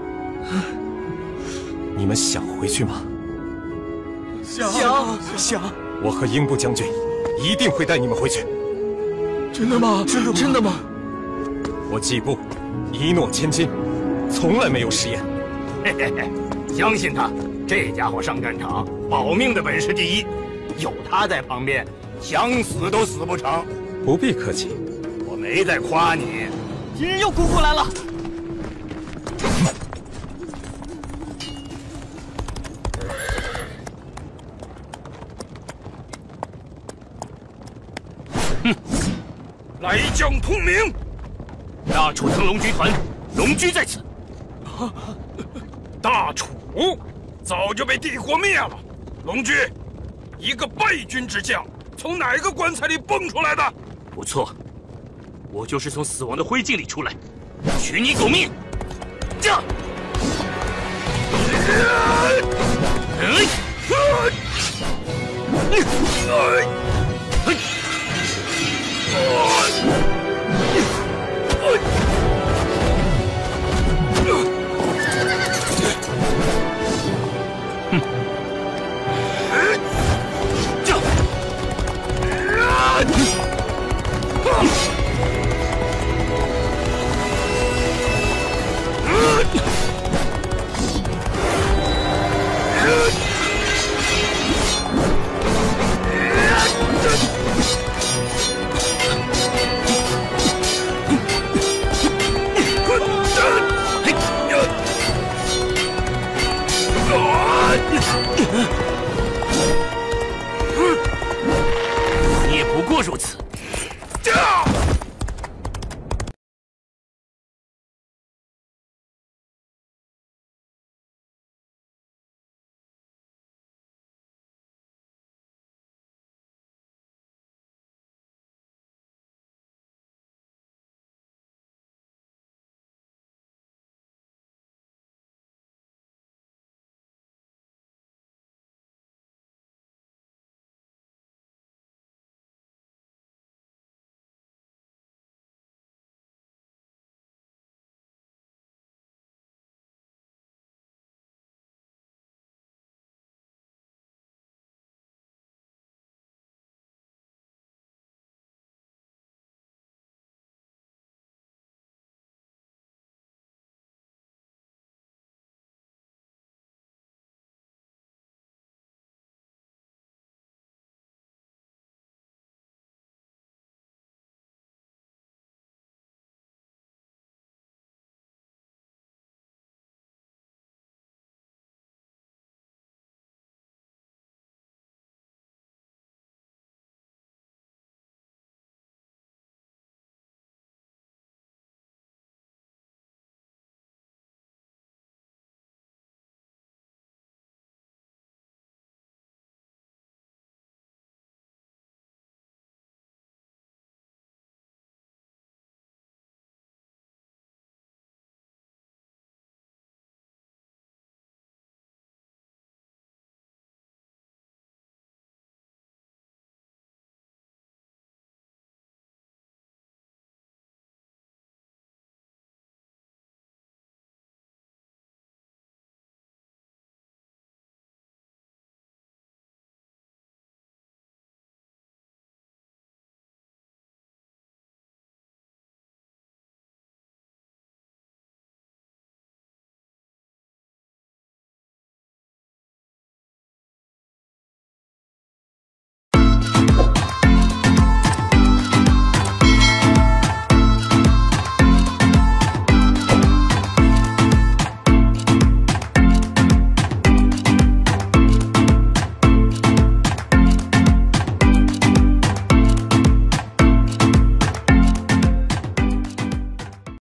你们想回去吗？ 想想。 我和英布将军一定会带你们回去。 真的吗？真的真的吗？ 我季布一诺千金，从来没有食言。 嘿嘿嘿，相信他，这家伙上战场保命的本事第一，有他在旁边，想死都死不成。 不必客气， 我没在夸你。 敌人又攻过来了。 哼，来将通明，大楚腾龙军团龙居在此。大楚早就被帝国灭了，龙居，一个败军之将，从哪个棺材里蹦出来的？ 不错，我就是从死亡的灰烬里出来，取你狗命！这，